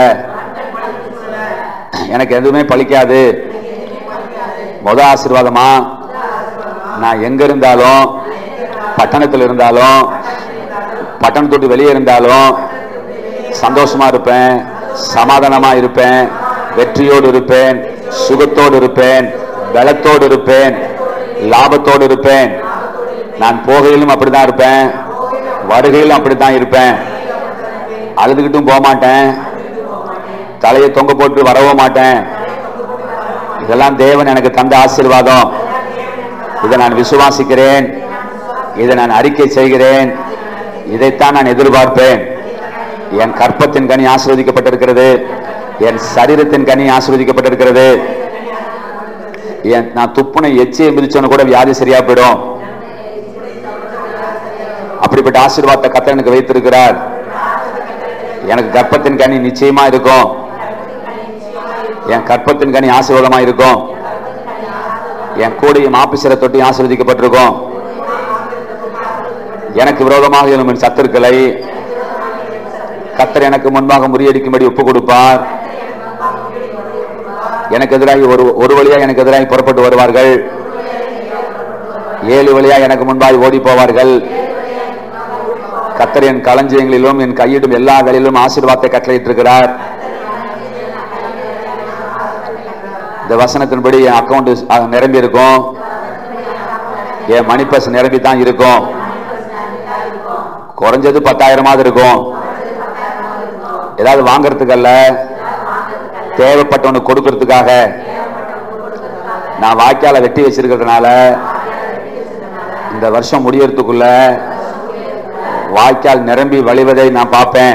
எனக்கு எதுவுமே பலிக்காது. முதல் ஆசீர்வாதமா, நான் எங்க இருந்தாலும், பட்டணத்தில் இருந்தாலும், பட்டணத்தோடு வெளியே இருந்தாலும் சந்தோஷமா இருப்பேன், சமாதானமா இருப்பேன், வெற்றியோடு இருப்பேன், சுகத்தோடு இருப்பேன், பலத்தோடு இருப்பேன், லாபத்தோடு இருப்பேன். நான் போகையிலும் அப்படித்தான் இருப்பேன், வருகையிலும் அப்படித்தான் இருப்பேன். அழுதுகிட்டும் போக மாட்டேன், தலையை தொங்க போட்டு வரவும் மாட்டேன். இதெல்லாம் தேவன் எனக்கு தந்த ஆசீர்வாதம். இதை நான் விசுவாசிக்கிறேன். இதை நான் அறிக்கை செய்கிறேன். இதைத்தான் நான் எதிர்பார்ப்பேன். என் கற்பத்தின் கனி ஆசீர்வதிக்கப்பட்டிருக்கிறது. என் சரீரத்தின் கனி ஆசீர்வதிக்கப்பட்டிருக்கிறது. நான் துப்புனை எச்சியை மிதிச்சோன்னு கூட வியாதி சரியா போயிடும். அப்படிப்பட்ட ஆசீர்வாதத்தை கர்த்தர் எனக்கு வைத்திருக்கிறார். எனக்கு கர்ப்பத்தின் கனி நிச்சயமா இருக்கும். என் கர்ப்பத்தின் கனி ஆசீர்வாதமா இருக்கும். என் கூடையும் ஆபீசரை தொட்டி ஆசீர்வதிக்கப்பட்டிருக்கும். எனக்கு விரோதமாக எழும் சத்துருக்களை கர்த்தர் எனக்கு முன்பாக முறியடிக்கும்படி ஒப்பு கொடுப்பார். எனக்கு எதிராக ஒரு வழியா எனக்கு எதிராக புறப்பட்டு வருவார்கள். 7 வழியா எனக்கு முன்பாக ஓடி போவார்கள். கர்த்தர் என் களஞ்சியங்களிலும் என் கையிடும் எல்லா வேலையிலும் ஆசீர்வாதத்தை கட்டளையிட்டிருக்கிறார். இந்த வசனத்தின்படி என் அக்கௌண்ட் நிரம்பி இருக்கும். என் மணி பர்ஸ் நிரம்பி தான் இருக்கும். குறைஞ்சது 10,000 இருக்கும். ஏதாவது வாங்கறதுக்கு அல்ல, தேவைப்பட்டவனு கொடுக்கறதுக்காக. நான் வாய்க்கால வெட்டி வச்சிருக்கிறதுனால இந்த வருஷம் முடியறதுக்குள்ள வாய்க்கால் நிரம்பி வழிவதை நான் பார்ப்பேன்.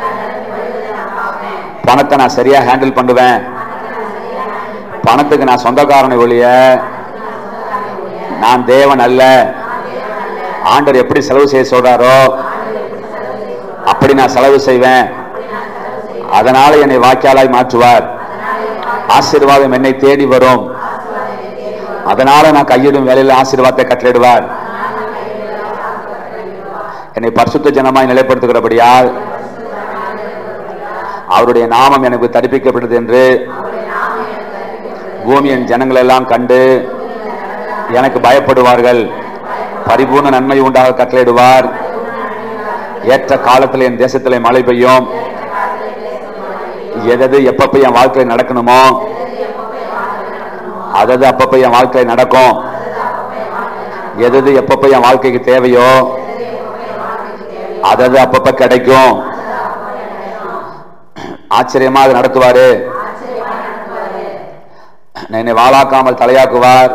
பணத்தை நான் சரியா ஹேண்டில் பண்ணுவேன். பணத்துக்கு நான் சொந்தக்காரனை ஒழிய நான் தேவன் அல்ல. ஆண்டவர் எப்படி செலவு செய்ய சொல்றாரோ அப்படி நான் செலவு செய்வேன். அதனால என்னை வாய்க்காலாய் மாற்றுவார். ஆசீர்வாதம் என்னை தேடி வரும். அதனால நான் கையிடும் வேலையில் ஆசீர்வாதத்தை கட்டளையிடுவார். என்னை பரிசுத்த ஜனமாய் நிலைப்படுத்துகிறபடியால் அவருடைய நாமம் எனக்கு தரிப்பிக்கப்பட்டது என்று பூமியின் ஜனங்கள் எல்லாம் கண்டு எனக்கு பயப்படுவார்கள். பரிபூர்ண நன்மை உண்டாக கட்டளையிடுவார். ஏற்ற காலத்தில் என் தேசத்திலே மழை பெய்யும். எது எப்ப என் வாழ்க்கையில் நடக்கணுமோ அதது அப்பப்ப என் வாழ்க்கையில் நடக்கும். எது எப்ப என் வாழ்க்கைக்கு தேவையோ அதது அப்பப்ப கிடைக்கும். ஆச்சரியமா அது நடத்துவாரு. என்னை வாளாக்காமல் தலையாக்குவார்.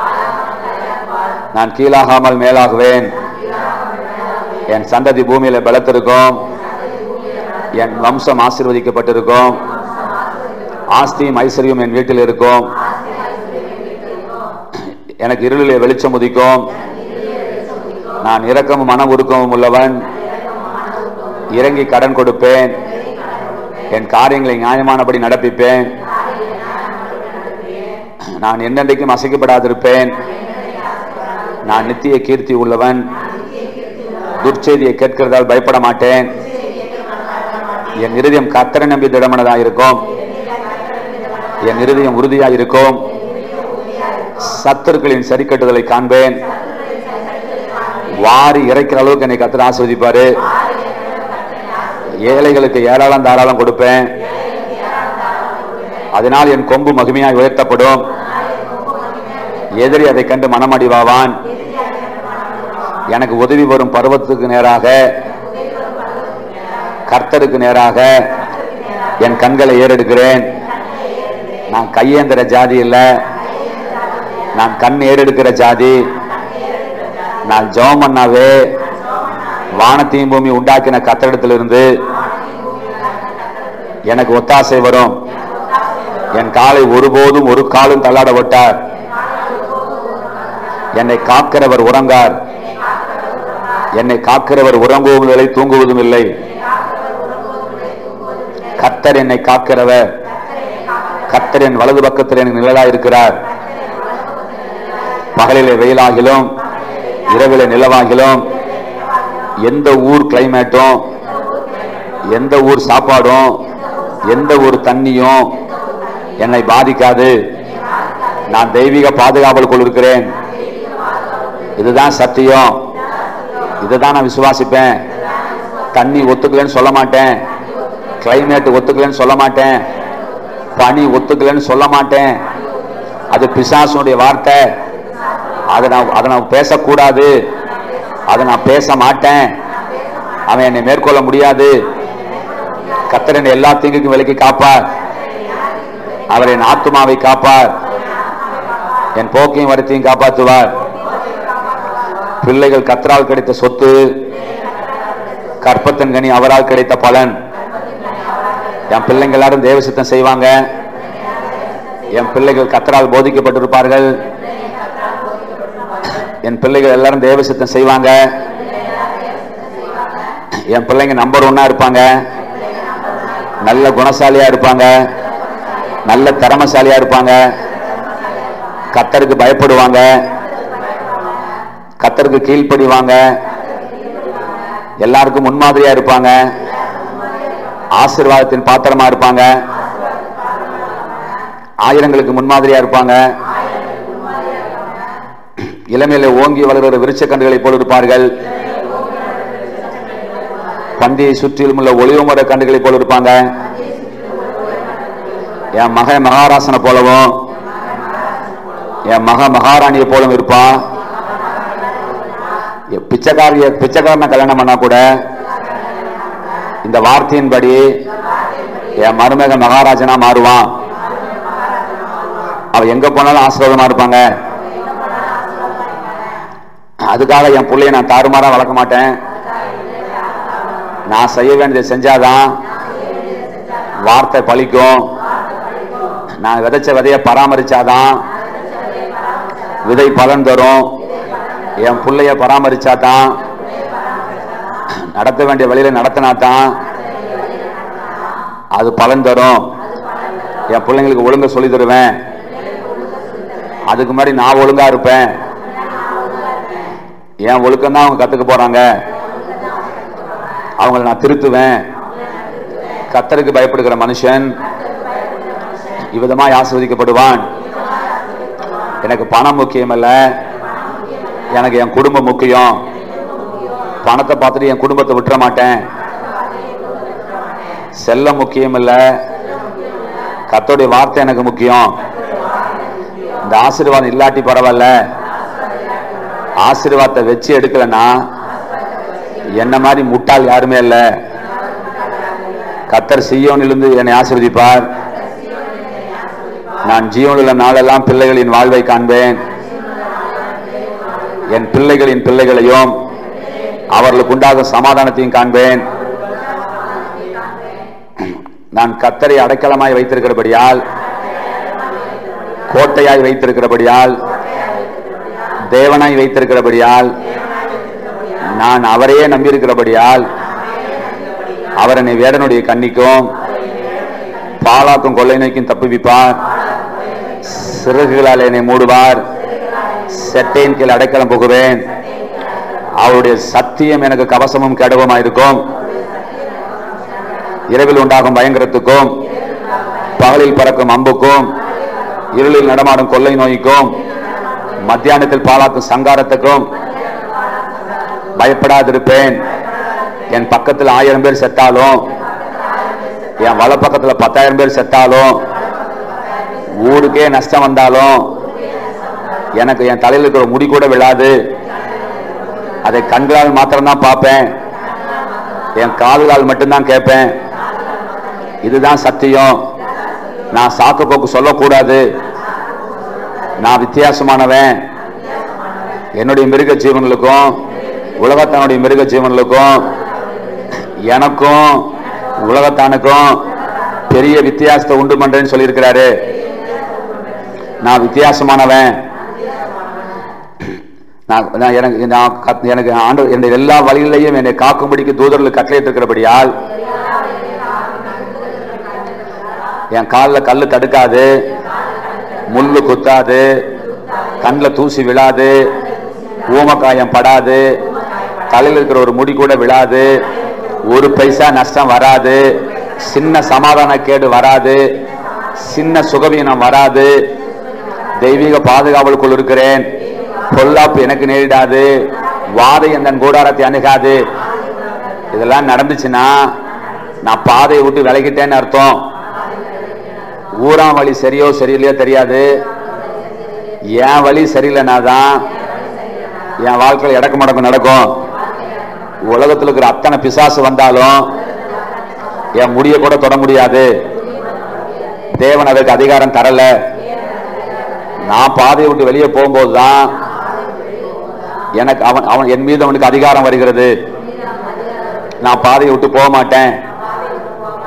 நான் கீழாகாமல் மேலாகுவேன். என் சந்ததி பூமியில பலத்திருக்கும். என் வம்சம் ஆசீர்வதிக்கப்பட்டிருக்கும். ஆஸ்தியும் ஐஸ்வர்யம் என் வீட்டில் இருக்கும். எனக்கு இருளிலே வெளிச்சம் உதிக்கும். நான் இரக்கமும் மன உருக்கமும் உள்ளவன். இறங்கி கடன் கொடுப்பேன். என் காரியங்களை நியாயமானபடி நடப்பிப்பேன். நான் என்னென்றைக்கும் அசைக்கப்படாதிருப்பேன். நான் நித்திய கீர்த்தி உள்ளவன். துர்ச்செய்தியை கேட்கிறதால் பயப்பட மாட்டேன். என் இருதயம் கர்த்தரை நம்பி திடமனதாக இருக்கும். என் இருதயம் உறுதியாக இருக்கும். சத்துருக்களின் சரிக்கட்டுதலை காண்பேன். வாரி இறைக்கிற அளவுக்கு என்னை கர்த்தர் ஆசீர்வதிப்பாரு. ஏழைகளுக்கு ஏராளம் தாராளம் கொடுப்பேன். அதனால் என் கொம்பு மகிமையாய் உயர்த்தப்படும். எதிரி அதை கண்டு மனமடிவாவான். எனக்கு உதவி வரும் பருவத்துக்கு நேராக கர்த்தருக்கு நேராக என் கண்களை ஏறெடுக்கிறேன். நான் கையேந்திர ஜாதி இல்ல, நான் கண் ஏறெடுக்கிற ஜாதி. நான் ஜெபம் பண்ணாவே வானத்தையும் பூமி உண்டாக்கின கர்த்தரிடத்திலிருந்து எனக்கு ஒத்தாசை வரும். என் காலை ஒருபோதும் ஒரு காலும் தள்ளாட விட்டார். என்னை காக்கிறவர் உறங்கார். என்னை காக்கிறவர் உறங்குவதும் இல்லை, தூங்குவதும் இல்லை. கர்த்தர் என்னை காக்கிறவர். கர்த்தர் என் வலது பக்கத்தில் எனக்கு நிழலாய் இருக்கிறார். பகலிலே வெயிலாகிலும் இரவிலே நிலவாகிலும் எந்த ஊர் கிளைமேட்டும் எந்த ஊர் சாப்பாடும் எந்த ஊர் தண்ணியும் என்னை பாதிக்காது. நான் தெய்வீக பாதுகாவல் கொண்டிருக்கிறேன். இதுதான் சத்தியம். இதுதான் நான் விசுவாசிப்பேன். தண்ணி ஒத்துக்கலன்னு சொல்ல மாட்டேன். கிளைமேட் ஒத்துக்கலன்னு சொல்ல மாட்டேன். பனி ஒத்துக்கலன்னு சொல்ல மாட்டேன். அது பிசாசுடைய வார்த்தை. அதை நான் பேசக்கூடாது. அதை நான் பேச மாட்டேன். அவன் என்னை மேற்கொள்ள முடியாது. கர்த்தர் என்னை எல்லா தீங்குக்கும் விலக்கி காப்பார். அவர் என் ஆத்துமாவை காப்பார். என் போக்கையும் வருத்தையும் காப்பாற்றுவார். பிள்ளைகள் கர்த்தரால் கிடைத்த சொத்து, கற்பத்தின் கனி அவரால் கிடைத்த பலன். என் பிள்ளைங்க எல்லாரும் தேவ சித்தம் செய்வாங்க. என் பிள்ளைகள் கர்த்தரால் போதிக்கப்பட்டிருப்பார்கள். என் பிள்ளைகள் எல்லாரும் தேவ சித்தம் செய்வாங்க. என் பிள்ளைங்க நம்பர் 1 இருப்பாங்க. நல்ல குணசாலியா இருப்பாங்க. நல்ல திறமசாலியா இருப்பாங்க. கர்த்தருக்கு பயப்படுவாங்க. கர்த்தருக்கு கீழ்ப்படிவாங்க. எல்லாருக்கும் முன்மாதிரியா இருப்பாங்க. ஆசீர்வாதத்தின் பாத்திரமா இருப்பாங்க. ஆயிரங்களுக்கு முன்மாதிரியா இருப்பாங்க. இளமையில ஓங்கி வளர்கிற விருட்சக்கன்றுகளை போல் இருப்பார்கள். பந்தியை சுற்றிலும் உள்ள ஒளிவுமர கன்றுகளை போல் இருப்பாங்க. என் மகன் மகாராசனை போலவும் என் மகாராணியை போலவும் இருப்பான். பிச்சைக்காரனை கல்யாணம் பண்ணா கூட இந்த வார்த்தையின்படி என் மருமகன் மகாராஜனா மாறுவான். அவ எங்க போனாலும் ஆசீர்வாதமா இருப்பாங்க. அதுக்காக என் பிள்ளைய நான் தாறுமாறா வளர்க்க மாட்டேன். நான் செய்ய வேண்டியதை செஞ்சாதான் வார்த்தை பலிக்கும். நான் விதைச்ச விதைய பராமரிச்சாதான் விதை பலன் தரும். என் பிள்ளைய பராமரிச்சாதான், நடத்த வேண்டிய வழியில நடத்தினாதான் அது பலன் தரும். என் பிள்ளைங்களுக்கு ஒழுங்கா சொல்லி தருவேன். அதுக்கு மாதிரி நான் ஒழுங்கா இருப்பேன். என் ஒழுக்கம் தான் அவங்க கத்துக்க போறாங்க. அவங்களை நான் திருத்துவேன். கர்த்தருக்கு பயப்படுகிற மனுஷன் இவ்விதமாய் ஆசீர்வதிக்கப்படுவான். எனக்கு பணம் முக்கியம் அல்ல, எனக்கு என் குடும்பம் முக்கியம். பணத்தை பார்த்துட்டு என் குடும்பத்தை விட்டுற மாட்டேன். செல்லம் முக்கியம் இல்ல, கர்த்தருடைய வார்த்தை எனக்கு முக்கியம். இந்த ஆசீர்வாதம் இல்லாட்டி பரவாயில்ல, ஆசீர்வாதத்தை வச்சு எடுக்கலன்னா என்ன மாதிரி முட்டாள் யாருமே இல்ல. கர்த்தர் சீயோனிலிருந்து என்னை ஆசீர்வதிப்பார். நான் ஜீவனுள்ள நாளெல்லாம் பிள்ளைகளின் வாழ்வை காண்பேன். என் பிள்ளைகளின் பிள்ளைகளையும் அவர்களுக்கு உண்டாகும் சமாதானத்தையும் காண்பேன். நான் கர்த்தரை அடைக்கலமாய் வைத்திருக்கிறபடியால், கோட்டையாய் வைத்திருக்கிறபடியால், தேவனாய் வைத்திருக்கிறபடியால், நான் அவரையே நம்பியிருக்கிறபடியால் அவர் என்னை வேடனுடைய கண்ணிக்கும் பாலாக்கும் கொள்ளை நோய்க்கும் தப்புவிப்பார். சிறகுகளால் என்னை மூடுவார். செட்டையின் கீழ் அடைக்கலம் புகுவேன். அவருடைய சத்தியம் எனக்கு கவசமும் கேடவுமாயிருக்கும். இரவில் உண்டாகும் பயங்கரத்துக்கும், பகலில் பறக்கும் அம்புக்கும், இருளில் நடமாடும் கொள்ளை நோய்க்கும், மத்தியானத்தில் பாலாக்கும் சங்காரத்துக்கும் பயப்படாதிருப்பேன். என் பக்கத்தில் 1000 பேர் செத்தாலும், என் வல பக்கத்தில் 10,000 பேர் செத்தாலும், ஊருக்கே நஷ்டம் வந்தாலும் எனக்கு என் தலையில் இருக்கிற முடி கூட விழாது. அதை கண்களால் மாத்திரம்தான் பார்ப்பேன். என் கால்களால் மட்டும்தான் கேட்பேன். இதுதான் சத்தியம். நான் சாக்கு போக்கு சொல்லக்கூடாது. நான் வித்தியாசமானவன். என்னுடைய மிருக ஜீவன்களுக்கும் உலகத்தானுடைய மிருக ஜீவன்களுக்கும் எனக்கும் உலகத்தானுக்கும் பெரிய வித்தியாசத்தை உண்டு பண்றேன்னு சொல்லியிருக்கிறாரு. நான் வித்தியாசமானவன். எனக்கு ஆண்டு என்னுடைய எல்லா வழிகளையும் என்னை காக்கும்படிக்கு தூதர்களுக்கு கட்டளையிட்டு இருக்கிறபடியால் என் காலில் கல்லு தடுக்காது, முள்ளு குத்தாது, கண்ணில் தூசி விழாது, ஊமக்காயம் படாது, தலையில் இருக்கிற ஒரு முடி கூட விழாது, ஒரு பைசா நஷ்டம் வராது, சின்ன சமாதான கேடு வராது, சின்ன சுகவீனம் வராது. தெய்வீக பாதுகாவலுக்குள் இருக்கிறேன். பொல்லாப்பு எனக்கு நேரிடாது. வாதை என் கூடாரத்தை அணுகாது. இதெல்லாம் நடந்துச்சுன்னா நான் பாதையை விட்டு விலகிட்டேன்னு அர்த்தம். ஊராம் வழி சரியோ சரியில்லையோ தெரியாது. என் வழி சரியில்லைனா தான் என் வாழ்க்கையில் இடக்கு மடக்கு நடக்கும். உலகத்தில் இருக்கிற அத்தனை பிசாசு வந்தாலும் என் முடிய கூட தொட முடியாது. தேவன் அதற்கு அதிகாரம் தரல. நான் பாதையை விட்டு வெளியே போகும்போதுதான் எனக்கு அவன் என் மீது அவனுக்கு அதிகாரம் வருகிறது. நான் பாதையை விட்டு போக மாட்டேன்.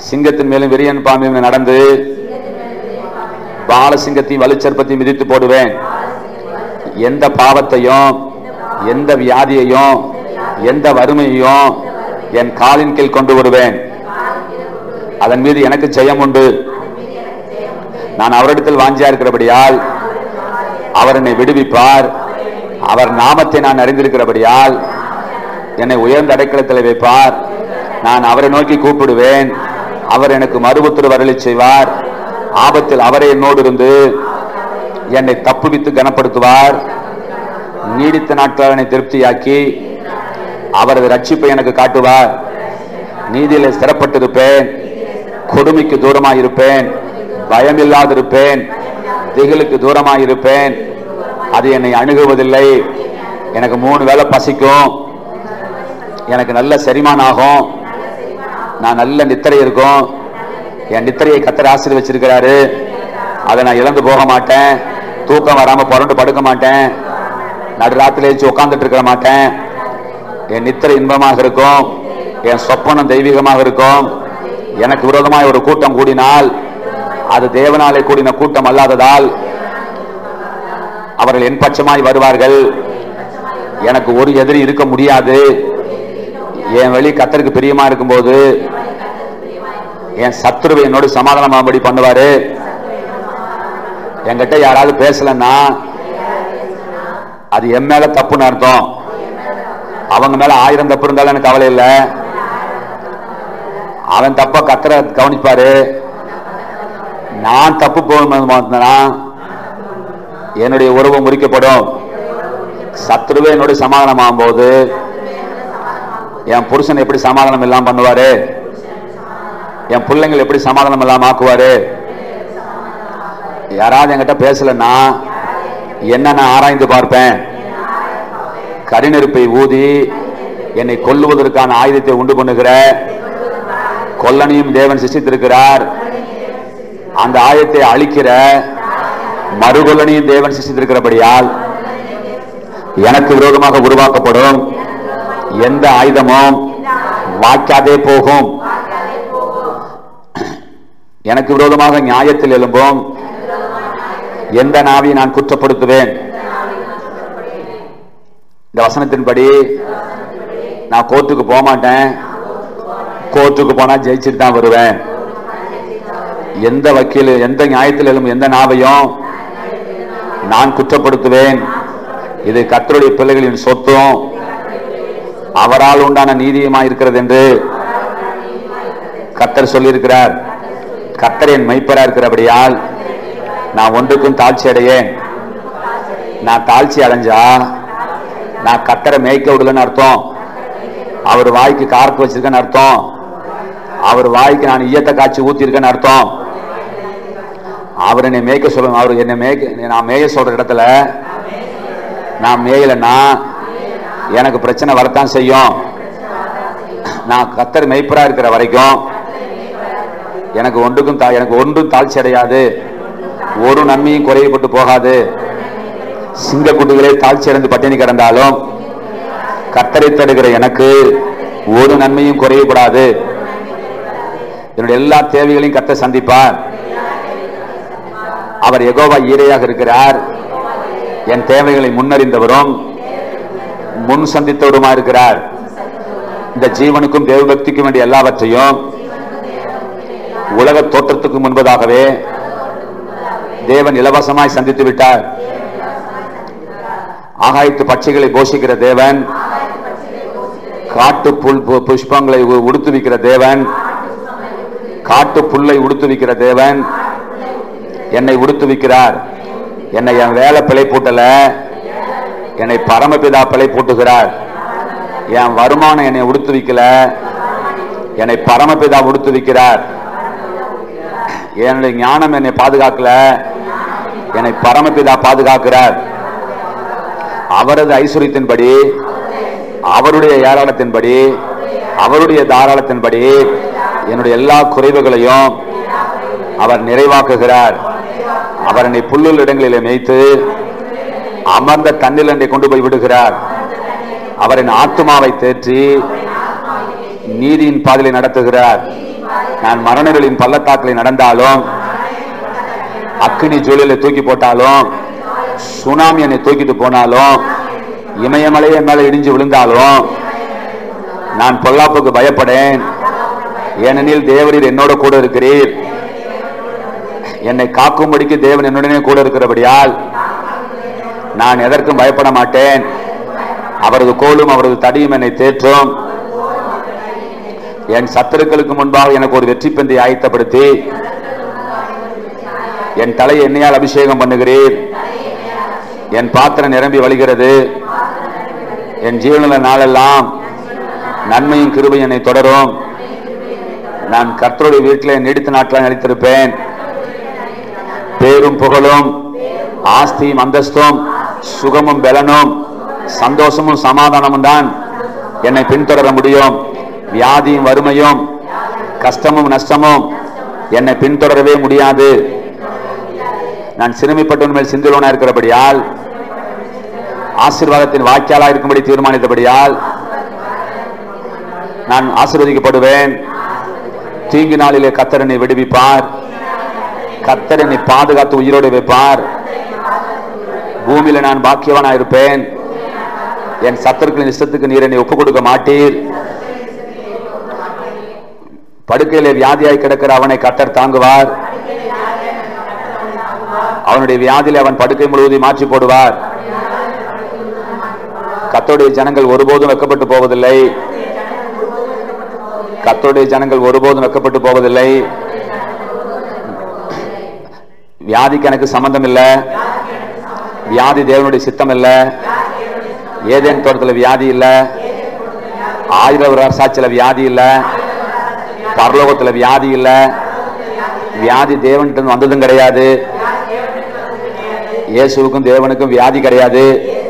சிங்கத்தின் மேலும் விரியன் பாம்பின் மேல் நடந்து பாலசிங்கத்தையும் வலுச்சற்பத்தையும் மிதித்து போடுவேன். எந்த பாவத்தையும், எந்த வியாதியையும், எந்த வறுமையையும் என் காலின் கீழ் கொண்டு வருவேன். அதன் மீது எனக்கு ஜெயம் உண்டு. நான் அவரிடத்தில் வாஞ்சியா இருக்கிறபடியால் அவர் என்னை விடுவிப்பார். அவர் நாமத்தை நான் அறிந்திருக்கிறபடியால் என்னை உயர்ந்த அடைக்கலத்தில் வைப்பார். நான் அவரை நோக்கி கூப்பிடுவேன், அவர் எனக்கு மறுபுத்திர அருளி செய்வார். ஆபத்தில் அவரே என்னோடு இருந்து என்னை தப்புவித்து கனப்படுத்துவார். நீடித்த நாட்கள் என்னை திருப்தியாக்கி அவரது ரட்சிப்பை எனக்கு காட்டுவார். நீதியிலே ஸ்திரப்பட்டிருப்பேன், கொடுமைக்கு தூரமாயிருப்பேன், பயமில்லாதிருப்பேன், திகிலுக்கு தூரமாயிருப்பேன். அது என்னை அணுகுவதில்லை. எனக்கு 3 வேளை பசிக்கும், எனக்கு நல்ல செரிமானம் ஆகும், நான் நல்ல நித்திரை இருக்கும். என் நித்திரையை கர்த்தர் ஆசீர்வச்சிருக்கிறாரு. அதை நான் இழந்து போக மாட்டேன். தூக்கம் வராம புரண்டு படுக்க மாட்டேன். நடுராத்திரில வச்சு உட்கார்ந்துட்டு இருக்க மாட்டேன். என் நித்திரை இன்பமாக இருக்கும், என் சொப்பனம் தெய்வீகமாக இருக்கும். எனக்கு விரோதமாய் ஒரு கூட்டம் கூடினால் அது தேவனாலே கூடின கூட்டம் அல்லாததால் அவர்கள் என் பட்சமாய் வருவார்கள். எனக்கு ஒரு எதிரி இருக்க முடியாது. என் வழி கர்த்தருக்கு பிரியமா இருக்கும்போது என் சத்துருவை என்னோடு சமாதானமாபடி பண்ணுவாரு. என்கிட்ட யாராவது பேசலன்னா அது என் மேல தப்புன்னு அர்த்தம். அவங்க மேல 1000 தப்பு இருந்தாலும் எனக்கு கவலை இல்லை. அவன் தப்ப கர்த்தரை கவனிப்பாரு. நான் தப்பு போனா என்னுடைய உறவு முறிக்கப்படும். சத்துருவே என்னோட சமாதானமாகும் போது என் புருஷன் எப்படி சமாதானம் எல்லாம் பண்ணுவாரு, என் பிள்ளைங்கள் எப்படி சமாதானம் எல்லாம் ஆக்குவாரு. யாராவது என்கிட்ட பேசலன்னா என்ன நான் ஆராய்ந்து பார்ப்பேன். கரிநெருப்பை ஊதி என்னை கொல்லுவதற்கான ஆயுதத்தை உண்டு பண்ணுகிற கொல்லனையும் தேவன் சிருஷ்டித்திருக்கிறார். அந்த ஆயுதத்தை அழிக்கிற மறுகொல்லனையும் தேவன் சிருஷ்டித்திருக்கிறபடியால் எனக்கு விரோதமாக உருவாக்கப்படும் எந்த ஆயுதமும் வாய்க்காதே போகும். எனக்கு விரோதமாக நியாயத்தில் எழும்பும் எந்த நாவியை நான் குற்றப்படுத்துவேன். இந்த வசனத்தின்படி நான் கோர்ட்டுக்கு போக மாட்டேன். கோர்ட்டுக்கு போனா ஜெயிச்சுட்டு தான் வருவேன். எந்த வக்கீல் எந்த நியாயத்தில் எழும்பும் எந்த நாவையும் நான் குற்றப்படுத்துவேன். இது கர்த்தருடைய பிள்ளைகளின் சொத்தும் அவரால் உண்டான நீதியுமாய் இருக்கிறது என்று கர்த்தர் சொல்லியிருக்கிறார். கர்த்தர் என் மெய்ப்பரா இருக்கிறபடியால் நான் ஒன்றுக்கும் தாழ்ச்சி அடையேன். நான் தாழ்ச்சி அடைஞ்சா நான் கர்த்தரை மேய்க்க விடலன்னு அர்த்தம். அவர் வாய்க்கு கார்க்கு வச்சிருக்கேன்னு அர்த்தம். அவர் வாய்க்கு நான் ஈயத்தை காய்ச்சி ஊத்திருக்கேன்னு அர்த்தம். அவர் என்னை மேய்க்க சொல்லுங்க. அவர் என்னை மேய்க்க நான் மேய சொல்ற இடத்துல நான் மேயலைன்னா எனக்கு பிரச்சனை வரத்தான் செய்யும். நான் கர்த்தர் மெய்ப்பரா இருக்கிற வரைக்கும் எனக்கு ஒன்றும் தாழ்ச்சி அடையாது. ஒரு நன்மையும் குறையப்பட்டு போகாது. சிங்க குட்டிகளே தாழ்ச்சி அடைந்து பட்டினி கிடந்தாலும் கர்த்தரை தேடுகிற எனக்கு ஒரு நன்மையும் குறையப்படாது. என்னுடைய எல்லா தேவைகளையும் கர்த்தர் சந்திப்பார். அவர் யெகோவா ஈரையாக இருக்கிறார். என் தேவைகளை முன்னறிந்தவரும் முன் சந்தித்தவருமா இருக்கிறார். இந்த ஜீவனுக்கும் தேவபக்திக்கும் வேண்டிய எல்லாவற்றையும் உலக தோற்றத்துக்கு முன்பதாகவே தேவன் இலவசமாய் சந்தித்து விட்டார். ஆகாயத்து பட்சிகளை போஷிக்கிற தேவன், காட்டு புஷ்பங்களை உடுத்துவிக்கிற தேவன், காட்டு புல்லை உடுத்துவிக்கிற தேவன் என்னை உடுத்துவிக்கிறார். என்னை என் வேலை பிழை போட்டல, என்னை பரமபிதா பிழை போட்டுகிறார். என் வருமானம் என்னை உடுத்துவிக்கல, என்னை பரமபிதா உடுத்துவிக்கிறார். என்னுடைய ஞானம் என்னை பாதுகாக்கல, என்னை பரமபிதா பாதுகாக்கிறார். அவரது ஐஸ்வரியத்தின்படி, அவருடைய ஏராளத்தின்படி, அவருடைய தாராளத்தின்படி என்னுடைய எல்லா குறைவுகளையும் அவர் நிறைவாக்குகிறார். அவர் என்னை புல்லுள்ள இடங்களிலே மேய்த்து அமர்ந்த தண்ணீர் என்னை கொண்டு போய் விடுகிறார். அவரின் ஆத்துமாவை தேற்றி நீதியின் பாதையை நடத்துகிறார். நான் மரணங்களின் பள்ளத்தாக்கில் நடந்தாலும், அக்கினி ஜூலில தூக்கி போட்டாலும், சுனாமி என்னை தூக்கிட்டு போனாலும், இமயமலையை மேல இடிஞ்சு விழுந்தாலும் நான் பொல்லாப்புக்கு பயப்படேன். ஏனெனில் தேவரீர் என்னோட கூட இருக்கிறீர். என்னை காக்கும்படிக்கு தேவன் என்னுடனே கூட இருக்கிறபடியால் நான் எதற்கும் பயப்பட மாட்டேன். அவரது கோலும் அவரது தடியும் என்னை தேற்றும். என் சத்துருக்களுக்கு முன்பாக எனக்கு ஒரு வெற்றி பந்தை ஆயத்தப்படுத்தி என் தலையை எண்ணெயால் அபிஷேகம் பண்ணுகிறீர். என் பாத்திரம் நிரம்பி வழிகிறது. என் ஜீவனுள்ள நாளெல்லாம் நன்மையும் கிருபையும் என்னை தொடரும். நான் கர்த்தருடைய வீட்டிலே நீடித்த நாட்களாக நிலைத்திருப்பேன். பேரும் புகழும் ஆஸ்தியும் அந்தஸ்தும் சுகமும் பலனும் சந்தோஷமும் சமாதானமும் தான் என்னை பின்தொடர முடியும். வியாதியும் வறுமையும் கஷ்டமும் நஷ்டமும் என்னை பின்தொடரவே முடியாது. நான் சிறுமிப்பட்டவன் மேல் சிந்திலோனா இருக்கிறபடியால், ஆசீர்வாதத்தின் வாக்கியாலா இருக்கும்படி தீர்மானித்தபடியால் நான் ஆசீர்வதிக்கப்படுவேன். தீங்கு நாளிலே கர்த்தர் என்னை விடுவிப்பார். கர்த்தர் என்னை பாதுகாத்து உயிரோடு வைப்பார். பூமியில நான் பாக்கியவனா இருப்பேன். என் சத்துருக்களின் இஷ்டத்துக்கு நீர் என்னை ஒப்புக் கொடுக்க மாட்டீர். படுக்கையிலே வியாதியாய் கிடக்கிற அவனை கர்த்தர் தாங்குவார். அவனுடைய வியாதியிலே அவன் படுக்கை முழுவதும் மாற்றி போடுவார். கர்த்தருடைய ஜனங்கள் ஒருபோதும் வெட்கப்பட்டு போவதில்லை. கர்த்தருடைய ஜனங்கள் ஒருபோதும் வெட்கப்பட்டு போவதில்லை. வியாதிக்கு எனக்கு சம்பந்தம் இல்லை. வியாதி தேவனுடைய சித்தம் இல்ல. ஏதேன் தோட்டத்தில் வியாதி இல்ல. 1000 வருஷாட்சியில வியாதி இல்ல. பரலோகத்துல வியாதி இல்ல. வியாதி தேவன்கிட்ட வந்ததும் கிடையாது. இயேசுவுக்கும் தேவனுக்கும் வியாதி கிடையாது.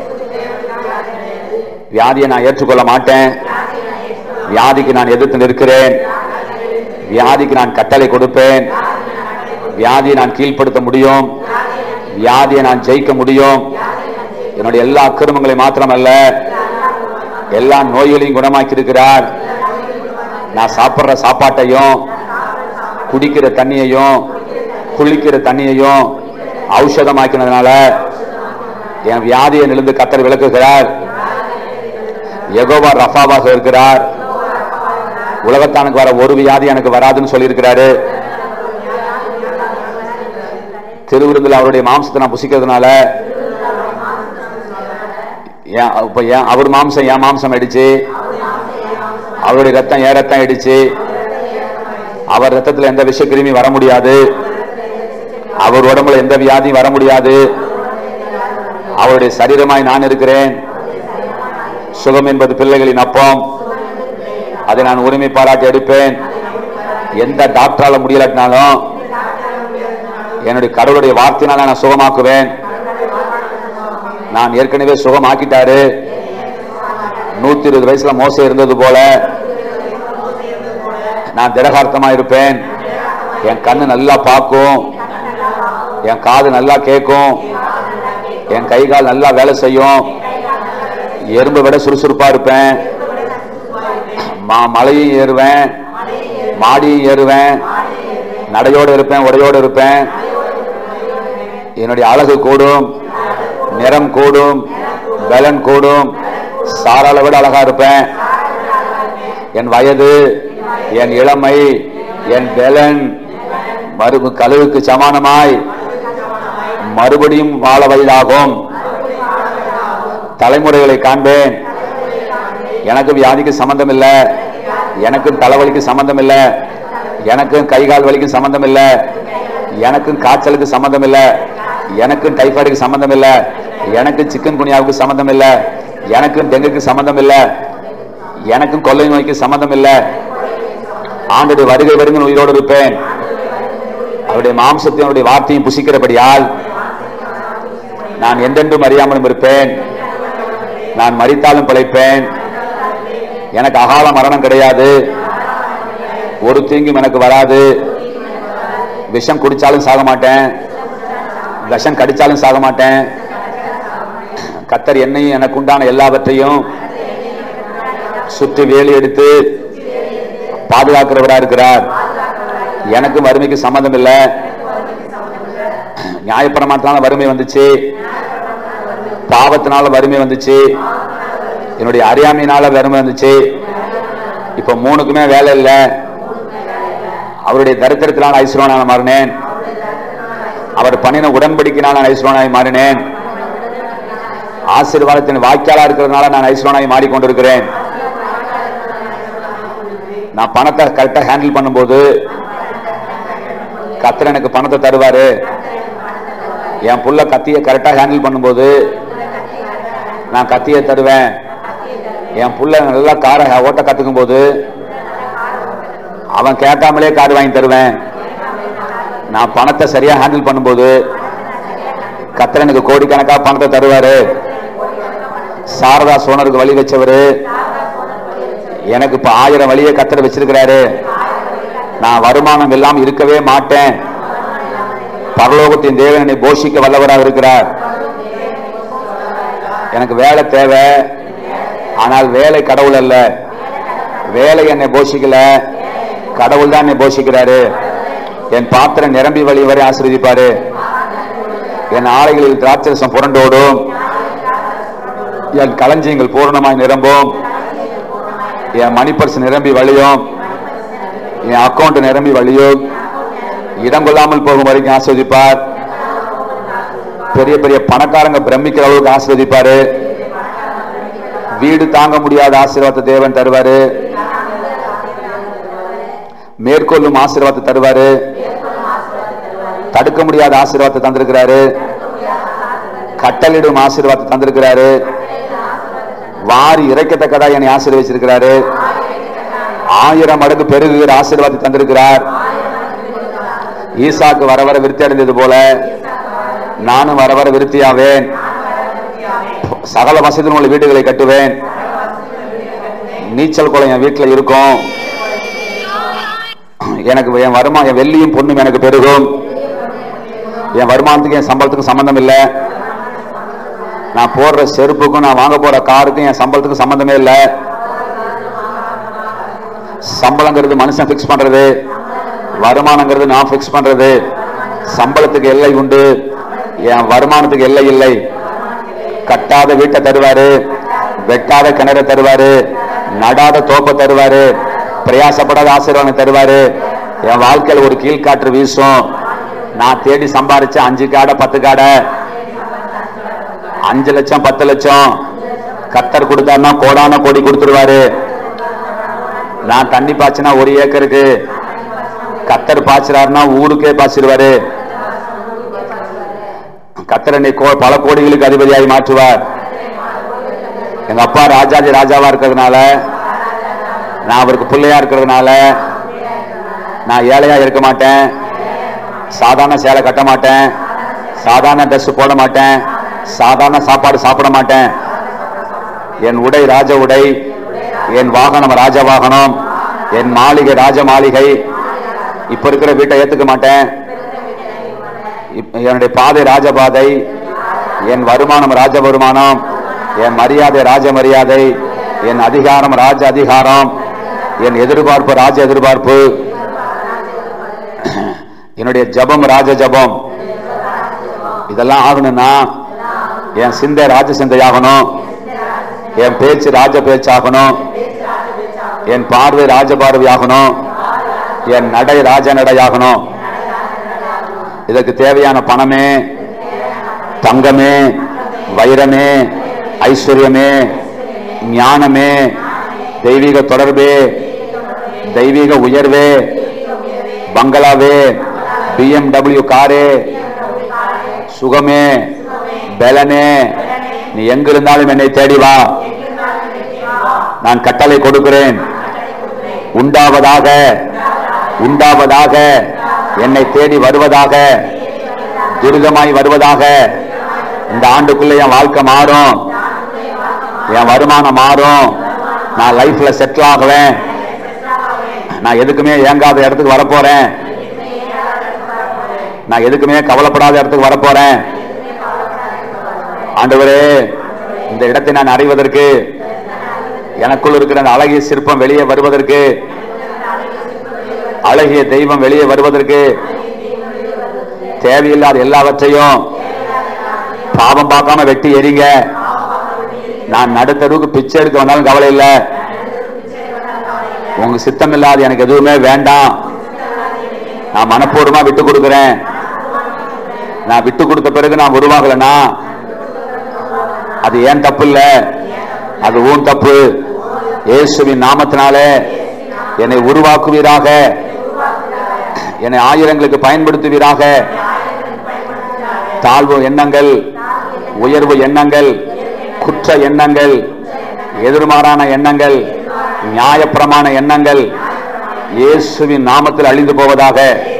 வியாதியை நான் ஏற்றுக்கொள்ள மாட்டேன். வியாதிக்கு நான் எதிர்த்து நிற்கிறேன். வியாதிக்கு நான் கட்டளை கொடுப்பேன். வியாதியை நான் கீழ்ப்படுத்த முடியும். வியாதியை நான் ஜெயிக்க முடியும். என்னுடைய எல்லா அக்கிரமங்களை மாத்திரமல்ல, எல்லா நோய்களையும் குணமாக்கி இருக்கிறார். நான் சாப்பிட்ற சாப்பாட்டையும் குடிக்கிற தண்ணியையும் குளிக்கிற தண்ணியையும் ஔஷதமாக்கினதுனால என் வியாதியை நிலந்து கர்த்தர் விளக்குகிறார். யெகோவா ரஃபாவாக இருக்கிறார். உலகத்தானுக்கு வர ஒரு வியாதி எனக்கு வராதுன்னு சொல்லியிருக்கிறாரு. திருவிருந்தில் அவருடைய மாம்சத்தை நான் புசிக்கிறதுனால அவர் மாம்சம் என் மாம்சம் ஆயிடுச்சு. அவருடைய ரத்தம் என் ரத்தம் ஆயிடுச்சு. அவர் ரத்தத்தில் எந்த விஷ கிருமி வர முடியாது. அவர் உடம்புல எந்த வியாதியும் வர முடியாது. அவருடைய சரீரமாய் நான் இருக்கிறேன். சுகம் என்பது பிள்ளைகளின் அப்பம். அதை நான் உரிமை பாராட்டி எடுப்பேன். எந்த டாக்டரால முடியலட்டினாலும் என்னுடைய கடவுளுடைய வார்த்தையினால நான் சுகமாக்குவேன். நான் ஏற்கனவே சுகமாக்கிட்டாரு. 120 வயசுல மோசே இருந்தது போல நான் திடகார்த்தமா இருப்பேன். என் கண்ணு நல்லா பார்க்கும். என் காது நல்லா கேட்கும். என் கை கால் நல்லா வேலை செய்யும். எறும்பை விட சுறுசுறுப்பா இருப்பேன். மலையும் ஏறுவேன், மாடியும் ஏறுவேன். நடையோடு இருப்பேன், உடையோடு இருப்பேன். என்னுடைய அழகு கூடும், நிறம் கூடும், பலன் கூடும். சாராளை விட அழகா இருப்பேன். என் வயது, என் இளமை, என் பலன் கழுவுக்கு சமானமாய் மறுபடியும் வாழ வயதாகும். தலைமுறைகளை காண்பேன். எனக்கு வியாதிக்கு சம்பந்தம் இல்லை. எனக்கும் தலைவலிக்கு சம்பந்தம் இல்லை. எனக்கும் கைகால் வலிக்கு சம்பந்தம் இல்லை. எனக்கும் காய்ச்சலுக்கு சம்பந்தம் இல்லை. எனக்கும் டைபாய்டுக்கு சம்பந்தம் இல்லை. எனக்கும் சிக்கன் குனியாவுக்கு சம்பந்தம் இல்லை. எனக்கும் டெங்குக்கு சம்பந்தம் இல்லை. எனக்கும் கொள்ளை நோய்க்கு சம்பந்தம் இல்லை. ஆண்டுடைய வருகை வருங்க உயிரோடு இருப்பேன். அவருடைய மாம்சத்தையும் அவருடைய வார்த்தையும் புசிக்கிறபடியால் நான் என்றென்றும் அறியாமலும் இருப்பேன். நான் மரித்தாலும் பிழைப்பேன். எனக்கு அகால மரணம் கிடையாது. ஒரு தீங்கும் எனக்கு வராது. விஷம் குடிச்சாலும் சாக மாட்டேன். விஷம் கடிச்சாலும் சாக மாட்டேன். கர்த்தர் என்னையும் எனக்கு உண்டான எல்லாவற்றையும் சுற்றி வேலி எடுத்து பாதுகாக்கிறவரா இருக்கிறார். எனக்கு வறுமைக்கு சம்பந்தம் இல்லை. நியாயப்பிரமாணத்தினால வறுமை வந்துச்சு, பாவத்தினால வறுமை வந்துச்சு, என்னுடைய அறியாமையினால வறுமை வந்துச்சு. இப்ப மூணுக்குமே வேலை இல்லை. அவருடைய தரித்திரத்தினால் ஐஸ்வரனாக மாறினேன். அவர் பண்ணின உடன்படிக்கையினால் நான் ஐஸ்வரனாய் மாறினேன். ஆசீர்வாதத்தின் வாய்க்காலா இருக்கிறதுனால நான் ஐஸ்வரனாய் மாறிக்கொண்டிருக்கிறேன். நான் பணத்தை கரெக்டா ஹேண்டில் பண்ணும்போது கர்த்தர் எனக்கு பணத்தை தருவாரு. என் புள்ள கத்தியை கரெக்டா ஹேண்டில் பண்ணும்போது நான் கத்தியை தருவேன். என் புள்ள நல்லா காரை ஓட்ட கத்துக்கும் போது அவன் கேட்காமலே கார் வாங்கி தருவேன். நான் பணத்தை சரியா ஹேண்டில் பண்ணும்போது கர்த்தர் எனக்கு கோடிக்கணக்கா பணத்தை தருவாரு. சாரதா சோனருக்கு வழி வச்சவரு எனக்கு இப்ப 1000 வழியை கர்த்தர் வச்சிருக்கிறாரு. நான் வருமானம் எல்லாம் இருக்கவே மாட்டேன். பரலோகத்தின் தேவன் என்னை போஷிக்க வல்லவராக இருக்கிறார். எனக்கு வேலை தேவை, ஆனால் வேலை கடவுள் அல்ல. வேலை என்னை போஷிக்கல, கடவுள் தான் என்னை போஷிக்கிறாரு. என் பாத்திரம் நிரம்பி வழி வரை ஆசீர்வதிப்பாரு. என் ஆலைகளில் திராட்சரசம் புரண்டோடும், என் களஞ்சியங்கள் பூர்ணமாய் நிரம்பும், என் மணி பர்ஸ் நிரம்பி வழியும், என் அக்கௌண்ட் நிரம்பி வழியும், இடம் கொள்ளாமல் போகும் வரைக்கும் ஆசீர்வதிப்பார். பெரிய பெரிய பணக்காரங்க பிரமிக்கிற அளவுக்கு ஆசீர்வதிப்பாரு. வீடு தாங்க முடியாத ஆசீர்வாதத்தை தேவன் தருவாரு. மேற்கொள்ளும் ஆசீர்வாதத்தை தருவாரு. தடுக்க முடியாத ஆசீர்வாதத்தை தந்திருக்கிறாரு. கட்டளிடும் ஆசீர்வாதத்தை தந்திருக்கிறாரு. வாரி இறைக்கத்தக்கதா என்னை ஆசீர்வதிச்சிருக்கிறாரு. 1000 மடங்கு பெருகுகிற ஆசீர்வாதத்தை தந்திருக்கிறார். ஈசாக்கு வர வர விருத்தி அடைந்தது போல நானும் வர வர விருத்தியாவேன். சகல வசதியில் உள்ள வீடுகளை கட்டுவேன். நீச்சல் குளம் என் வீட்டில் இருக்கும். எனக்கு என் வருமானம், என் வெள்ளியும் பொண்ணும் எனக்கு பெருகும். என் வருமானத்துக்கு என் சம்பளத்துக்கும் சம்பந்தம் இல்லை. நான் போடுற செருப்புக்கும் நான் வாங்க போற காருக்கும் என் சம்பளத்துக்கும் சம்பந்தமே இல்லை. சம்பளங்கிறது மனுஷன் பிக்ஸ் பண்றது, வருமானங்கிறது நான் பிக்ஸ் பண்றது. சம்பளத்துக்கு எல்லை உண்டு, என் வருமானத்துக்கு எல்லை இல்லை. கட்டாத வீட்டை தருவாரு, வெட்டாத கிணற தருவாரு, நடாத தோப்பை தருவாரு, பிரயாசப்படாத ஆசீர்வாதம் தருவாரு. என் வாழ்க்கையில் ஒரு கீழ்காற்று வீசும். நான் தேடி சம்பாதிச்ச 5 காடை 10 காடை 5 லட்சம் 10 லட்சம் கர்த்தர் கொடுத்தாருன்னா கோடான கோடி கொடுத்துருவாரு. நான் தண்ணி பாய்ச்சினா 1 ஏக்கருக்கு, கர்த்தர் பாய்ச்சிறாருன்னா ஊருக்கே பாய்ச்சிருவாரு. கர்த்தர் என்னை பல கோடிகளுக்கு அதிபதியாகி மாற்றுவார். எங்க அப்பா ராஜாஜி ராஜாவா இருக்கிறதுனால, நான் அவருக்கு பிள்ளையா இருக்கிறதுனால நான் ஏழையா இருக்க மாட்டேன். சாதாரண சேலை கட்ட மாட்டேன், சாதாரண ட்ரெஸ் போட மாட்டேன், சாதாரண சாப்பாடு சாப்பிட மாட்டேன். என் உடை ராஜ உடை, என் வாகனம் ராஜ வாகனம், என் மாளிகை ராஜ மாளிகை. இப்ப இருக்கிற வீட்டை ஏத்துக்க மாட்டேன். என்னுடைய பாதை ராஜபாதை, என் வருமானம் ராஜ வருமானம், என் மரியாதை ராஜ மரியாதை, என் அதிகாரம் ராஜ அதிகாரம், என் எதிர்பார்ப்பு ராஜ எதிர்பார்ப்பு, என்னுடைய ஜபம் ராஜ ஜபம். இதெல்லாம் ஆகணும்னா என் சிந்தை ராஜ சிந்தையாகணும், என் பேச்சு ராஜ பேச்சாகணும், என் பார்வை ராஜ பார்வையாகணும், என் நடை ராஜ நடையாகணும். இதற்கு தேவையான பணமே, தங்கமே, வைரமே, ஐஸ்வர்யமே, ஞானமே, தெய்வீக தொடர்பே, தெய்வீக உயர்வே, பங்களாவே, BMW காரே, சுகமே, பலனே, நீ எங்கிருந்தாலும் என்னை தேடி வா. நான் கட்டளை கொடுக்கிறேன். உண்டாவதாக, உண்டாவதாக, என்னை தேடி வருவதாக, துரிதமாய் வருவதாக. இந்த ஆண்டுக்குள்ள என் வாழ்க்கை மாறும், என் வருமானம் மாறும், நான் லைஃப்ல செட்டில் ஆகுவேன். நான் எதுக்குமே ஏங்காத இடத்துக்கு வரப்போறேன். நான் எதுக்குமே கவலைப்படாத இடத்துக்கு வரப்போறேன். ஆண்டவரே, இந்த இடத்தை நான் அறிவதற்கு, எனக்குள் இருக்கிற அந்த அழகிய சிற்பம் வெளியே வருவதற்கு, அழகிய தெய்வம் வெளியே வருவதற்கு தேவையில்லாத எல்லாவற்றையும் பாவம் பார்க்காம வெட்டி எறிங்க. நான் நடுத்தருவுக்கு பிச்சை எடுக்க வந்தாலும் கவலை இல்லை. உங்க சித்தம் இல்லாத எனக்கு எதுவுமே வேண்டாம். நான் மனப்பூர்வமா விட்டு கொடுக்கிறேன். நான் விட்டு கொடுத்த பிறகு நான் உருவாகலனா அது ஏன் தப்பு இல்ல, அது உன் தப்பு. இயேசுவின் நாமத்தினாலே என்னை உருவாக்குவீராக, என்னை ஆயிரங்களுக்கு பயன்படுத்துவீராக. தாழ்வு எண்ணங்கள், உயர்வு எண்ணங்கள், குற்ற எண்ணங்கள், எதிர்மாறான எண்ணங்கள், நியாயப்பிரமாண எண்ணங்கள் இயேசுவின் நாமத்தில் அழிந்து போவதாக.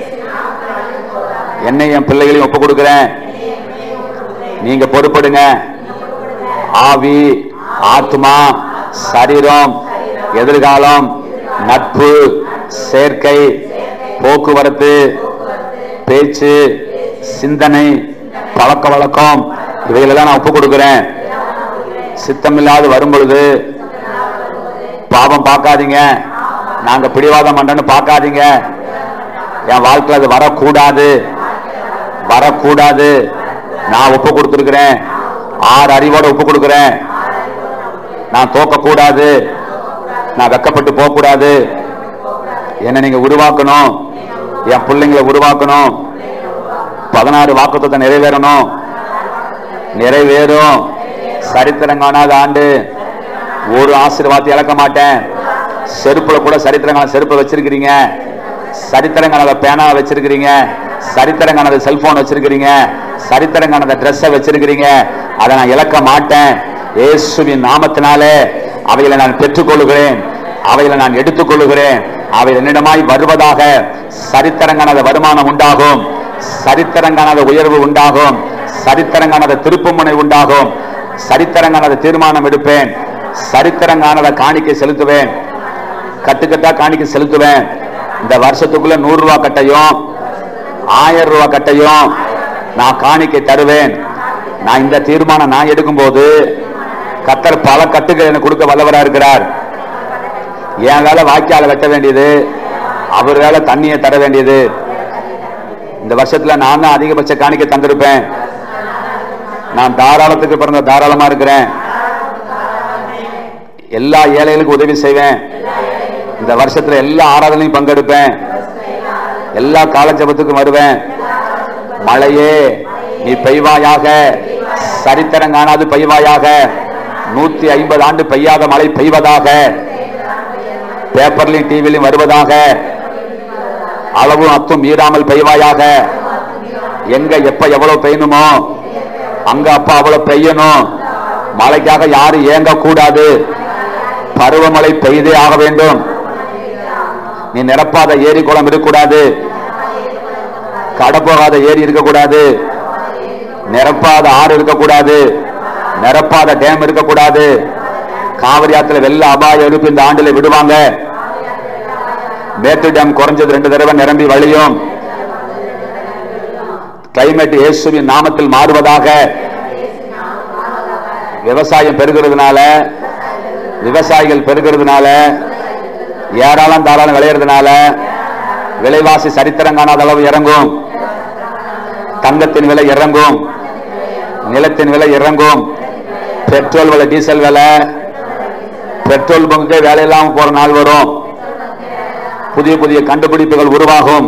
என்னை என் பிள்ளைகளையும் ஒப்புக் கொடுக்கிறேன். நீங்க பொறுப்படுங்க. ஆவி, ஆத்மா, சரீரம், எதிர்காலம், நட்பு, சேர்க்கை, போக்குவரத்து, பேச்சு, சிந்தனை, பழக்க வழக்கம் இவைகளெல்லாம் நான் ஒப்புக் கொடுக்கிறேன். சித்தமில்லாது வரும் பொழுது பாவம் பார்க்காதீங்க. நாங்க பிடிவாதம் பண்றேன்னு பார்க்காதீங்க. என் வாழ்க்கையில் அது வரக்கூடாது, வரக்கூடாது. நான் ஒப்பு கொடுத்திருக்கிறேன். 6 அறிவோட ஒப்பு கொடுக்கிறேன். நான் தோக்க கூடாது, நான் வெக்கப்பட்டு போக கூடாது. என்ன நீங்க உருவாக்கணும், என் பிள்ளைங்களை உருவாக்கணும். 16 வாக்குத்தத்தம் நிறைவேறணும், நிறைவேறும். சரித்திரம் காணாத ஆண்டு. ஒரு ஆசீர்வாதத்தை இழக்க மாட்டேன். செருப்புல கூட சரித்திரங்கான செருப்பை வச்சிருக்கிறீங்க, சரித்திரங்கான பேனா வச்சிருக்கிறீங்க, சரித்திரங்கான செல்போன் வச்சிருக்கிறீங்க, சரித்திரங்கான ட்ரெஸ்ஸை வச்சிருக்கிறீங்க. அதை நான் இழக்க மாட்டேன். இயேசுவின் நாமத்தினாலே அவைகளை நான் பெற்றுக்கொள்கிறேன், அவைகளை நான் எடுத்துக்கொள்கிறேன். அவை என்னிடமாய் வருவதாக. சரித்திரங்கான வருமானம் உண்டாகும், சரித்திரங்கான உயர்வு உண்டாகும், சரித்திரங்கான திருப்புமுனை உண்டாகும், சரித்திரங்கான தீர்மானம் எடுப்பேன், சரித்திரங்கான காணிக்கை செலுத்துவேன், கட்டுக்கட்டா காணிக்கை செலுத்துவேன். இந்த வருஷத்துக்குள்ள 100 ரூபாய் கட்டையும் 1000 ரூபாய் கட்டையும் நான் காணிக்கை தருவேன். நான் இந்த தீர்மானம் நான் எடுக்கும் போது கர்த்தர் பல கட்டுகள் எனக்கு கொடுக்க வல்லவரா இருக்கிறார். என் வேலை வாய்க்கால வெட்ட வேண்டியது, அவர் வேலை தண்ணியை தர வேண்டியது. இந்த வருஷத்துல நான் தான் அதிகபட்ச காணிக்கை தந்திருப்பேன். நான் தாராளத்துக்கு பிறந்த தாராளமா இருக்கிறேன். எல்லா ஏழைகளுக்கும் உதவி செய்வேன். இந்த வருஷத்துல எல்லா ஆராதனையும் பங்கெடுப்பேன். எல்லா கால ஜெபத்துக்கும் வருவேன். மழையே நீ பெய்வாயாக, சரித்திரம் காணாது பெய்வாயாக. 150 ஆண்டு பெய்யாத மழை பெய்வதாக, பேப்பர்லையும் டிவிலையும் வருவதாக. அளவும் அத்தும் மீறாமல் பெய்வாயாக. எங்க எப்ப எவ்வளவு பெய்யணுமோ அங்க அப்ப அவ்வளவு பெய்யணும். மழைக்காக யாரும் ஏங்க கூடாது. பருவமழை பெய்தே ஆக வேண்டும். நீ நிரப்பாத ஏரி குளம் இருக்கக்கூடாது, கடப்போகாத ஏரி இருக்கக்கூடாது, நிரப்பாத ஆறு இருக்கக்கூடாது, நிரப்பாத டேம் இருக்கக்கூடாது. காவிரி ஆத்துல வெள்ள அபாய இருப்பு இந்த ஆண்டுல விடுவாங்க. மேட்டு டேம் குறைஞ்சது 2 தடவை நிரம்பி வழியும். கிளைமேட் இயேசுவின் நாமத்தில் மாறுவதாக. விவசாயம் பெருகிறதுனால, விவசாயிகள் பெருகிறதுனால, ஏராளம் தாராளம் விளையிறதுனால விலைவாசி சரித்திரம் காணாத அளவு இறங்கும். தங்கத்தின் விலை இறங்கும், நிலத்தின் விலை இறங்கும், பெட்ரோல் விலை, டீசல் விலை, பெட்ரோல் பங்குக்கே வேலை இல்லாம போற நாள் வரும். புதிய புதிய கண்டுபிடிப்புகள் உருவாகும்.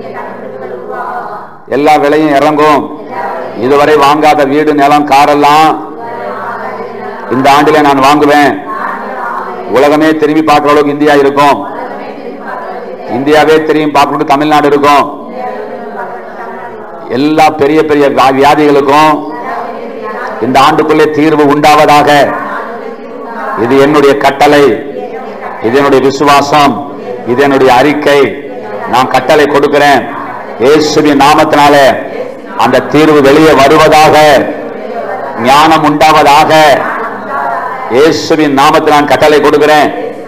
எல்லா விலையும் இறங்கும். இதுவரை வாங்காத வீடு, நிலம், காரெல்லாம் இந்த ஆண்டிலே நான் வாங்குவேன். உலகமே திரும்பி பார்க்கிற அளவுக்கு இந்தியா இருக்கும். இந்தியாவே திரும்பி பார்க்கணும் தமிழ்நாடு இருக்கும். எல்லா பெரிய பெரிய வியாதிகளுக்கும் இந்த ஆண்டுக்குள்ளே தீர்வு உண்டாவதாக. இது என்னுடைய கட்டளை, இது என்னுடைய விசுவாசம், இது என்னுடைய அறிக்கை. நான் கட்டளை கொடுக்கிறேன். இயேசுவின் நாமத்தினாலே அந்த தீர்வு வெளியே வருவதாக, ஞானம் உண்டாவதாக. இயேசுவின் நாமத்தில் நான் கட்டளை கொடுக்கிறேன்.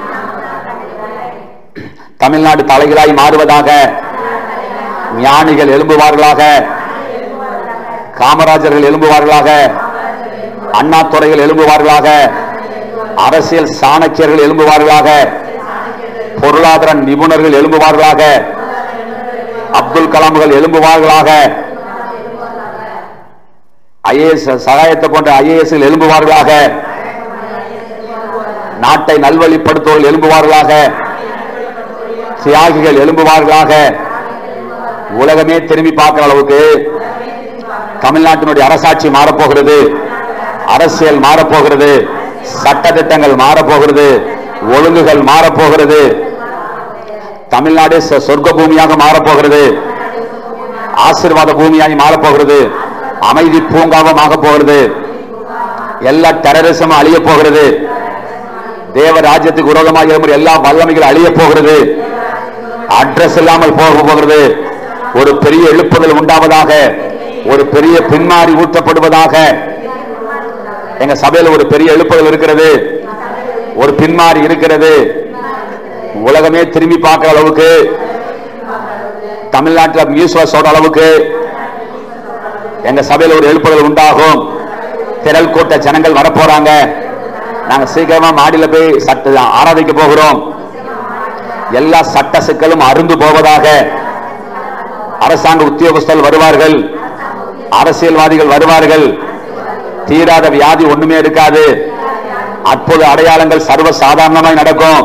தமிழ்நாடு தலைகளாய் மாறுவதாக. ஞானிகள் எழும்புவார்களாக, காமராஜர்கள் எழும்புவார்களாக, அண்ணாதுரைகள் எழும்புவார்களாக, அரசியல் சாணக்கியர்கள் எழும்புவார்களாக, பொருளாதார நிபுணர்கள் எழும்புவார்களாக. அப்துல் கலாம்கள் எழும்புவார்களாக. ஐஏஎஸ் சகாயத்தை போன்ற ஐஏஎஸ் எழும்புவார்களாக. நாட்டை நல்வழிப்படுத்துவோர்கள் எழும்புவார்களாக. தியாகிகள் எழும்புவார்களாக. உலகமே திரும்பி பார்க்கிற அளவுக்கு தமிழ்நாட்டினுடைய அரசாட்சி மாறப்போகிறது, அரசியல் மாறப்போகிறது, சட்ட திட்டங்கள் மாறப்போகிறது, ஒழுங்குகள் மாறப்போகிறது. தமிழ்நாடு சொர்க்க பூமியாக மாறப்போகிறது, ஆசீர்வாத பூமியாக மாறப்போகிறது, அமைதி பூங்காவமாக போகிறது. எல்லா டெரரிசமும் அழிய போகிறது. தேவ ராஜ்யத்துக்கு விரோதமாக இருக்கும் எல்லா வல்லமைகள் அழிய போகிறது. அட்ரஸ் இல்லாமல் போகிறது. ஒரு பெரிய எழுப்புதல் உண்டாவதாக, ஒரு பெரிய பின்மாறி ஊற்றப்படுவதாக. எங்க சபையில் ஒரு பெரிய எழுப்புதல் இருக்கிறது, ஒரு பின்மாறி இருக்கிறது. உலகமே திரும்பி பார்க்கிற அளவுக்கு, தமிழ்நாட்டில் நியூஸ்ல சொல்ற அளவுக்கு எங்க சபையில் ஒரு எழுப்புதல் உண்டாகும். திரள் கூட்ட ஜனங்கள் வரப்போறாங்க. நாங்க சீக்கிரமா மாடியில போய் ஆராதிக்க போகிறோம். எல்லா சட்ட சிக்கலும் அருந்து போவதாக. அரசாங்க உத்தியோகஸ்தர்கள் வருவார்கள், அரசியல்வாதிகள் வருவார்கள். தீராத வியாதி ஒண்ணுமே இருக்காது. அற்புத அடையாளங்கள் சர்வ சாதாரணமாய் நடக்கும்.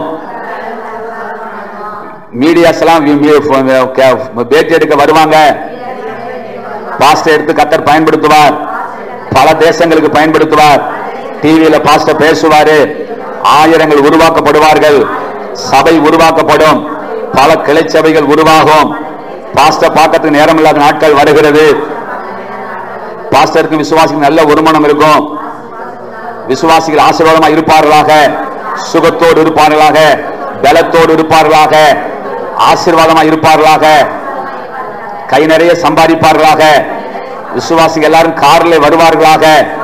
மீடியாஸ் எல்லாம் பேட்டி எடுக்க வருவாங்க. பாஸ்டர் எடுத்து கர்த்தர் பயன்படுத்துவார், பல தேசங்களுக்கு பயன்படுத்துவார். டிவியில பாஸ்டர் பேசுவாரு, ஆயிரங்கள் உருவாக்கப்படுவார்கள், சபை உருவாக்கப்படும், பல கிளை சபைகள் உருவாகும். பாஸ்டர் பார்க்கறதுக்கு நேரம் இல்லாத நாட்கள் வருகிறது. பாஸ்டருக்கு விசுவாசிக்கு நல்ல வருமானம் இருக்கும். விசுவாசிகள் ஆசீர்வாதமாக இருப்பார்களாக, சுகத்தோடு இருப்பார்களாக, பலத்தோடு இருப்பார்களாக, ஆசீர்வாதமாக இருப்பார்களாக, கை நிறைய சம்பாதிப்பார்களாக. விசுவாசிகள் எல்லாரும் காரில் வருவார்களாக.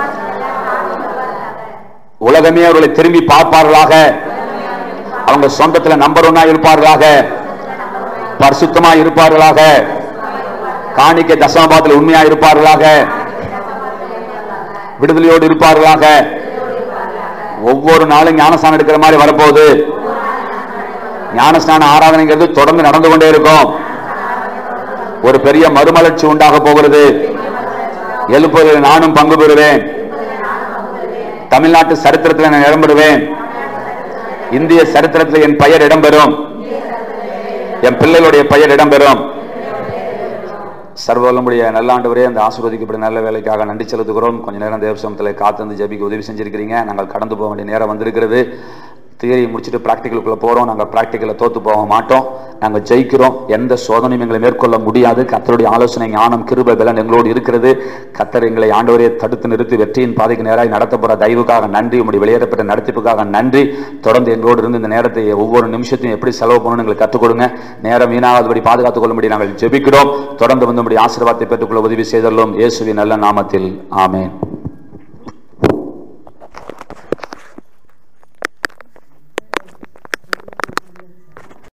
உலகமே அவர்களை திரும்பி பார்ப்பார்களாக. அவங்க சொந்தத்தில் நம்பர் 1 இருப்பார்களாக, பரிசுத்தமா இருப்பார்களாக, காணிக்கை தசமபாகத்தில் உண்மையா இருப்பார்களாக, விடுதலையோடு இருப்பார்களாக. ஒவ்வொரு நாளும் ஞானஸ்நானம் எடுக்கிற மாதிரி வரப்போகுது. ஞானஸ்நான ஆராதனைங்கிறது தொடர்ந்து நடந்து கொண்டே இருக்கும். ஒரு பெரிய மறுமலர்ச்சி உண்டாக போகிறது. எழுப்புவதில் நானும் பங்கு பெறுவேன். தமிழ்நாட்டு சரித்திரத்தில் நான் இடம்பெறுவேன். இந்திய சரித்திரத்தில் என் பெயர் இடம்பெறும். என் பிள்ளைகளுடைய பெயர் இடம்பெறும். சர்வவல்லமுடைய நல்ல ஆண்டவரே, அந்த ஆசீர்வதிக்கப்பட்ட நல்ல வேலைக்காக நன்றி செலுத்துகிறோம். கொஞ்ச நேரம் தேவசமத்தில் காத்து ஜெபிக்க உதவி செஞ்சிருக்கிறீங்க. நாங்கள் கடந்து போக வேண்டிய நேரம் வந்திருக்கிறது. தியரி முடிச்சுட்டு பிராக்டிக்கலுக்குள்ள போறோம். நாங்கள் பிராக்டிக்கலை தோத்து போக மாட்டோம். நாங்கள் ஜெயிக்கிறோம். எந்த சோதனையும் எங்களை மேற்கொள்ள முடியாது. கர்த்தருடைய ஆலோசனை, ஞானம், கிருபை, பலன் எங்களோடு இருக்கிறது. கர்த்தர் எங்களை ஆண்டவரே தடுத்து நிறுத்தி வெற்றியின் பாதைக்கு நேராக நடத்தப்படுற தயவுக்காக நன்றி. உங்களுடைய வெளியேறப்பட்ட நடத்திப்புக்காக நன்றி. தொடர்ந்து எங்களோடு இருந்து இந்த நேரத்தை ஒவ்வொரு நிமிஷத்தையும் எப்படி செலவு பண்ணணும் எங்களுக்கு கற்றுக் கொடுங்க. நேரம் வீணாகாதபடி பாதுகாத்துக் கொள்ளும்படி நாங்கள் ஜெபிக்கிறோம். தொடர்ந்து வந்து நம்முடைய ஆசீர்வாதத்தை பெற்றுக்கொள்ள உதவி செய்தோம். இயேசுவின் நல்ல நாமத்தில் ஆமென்.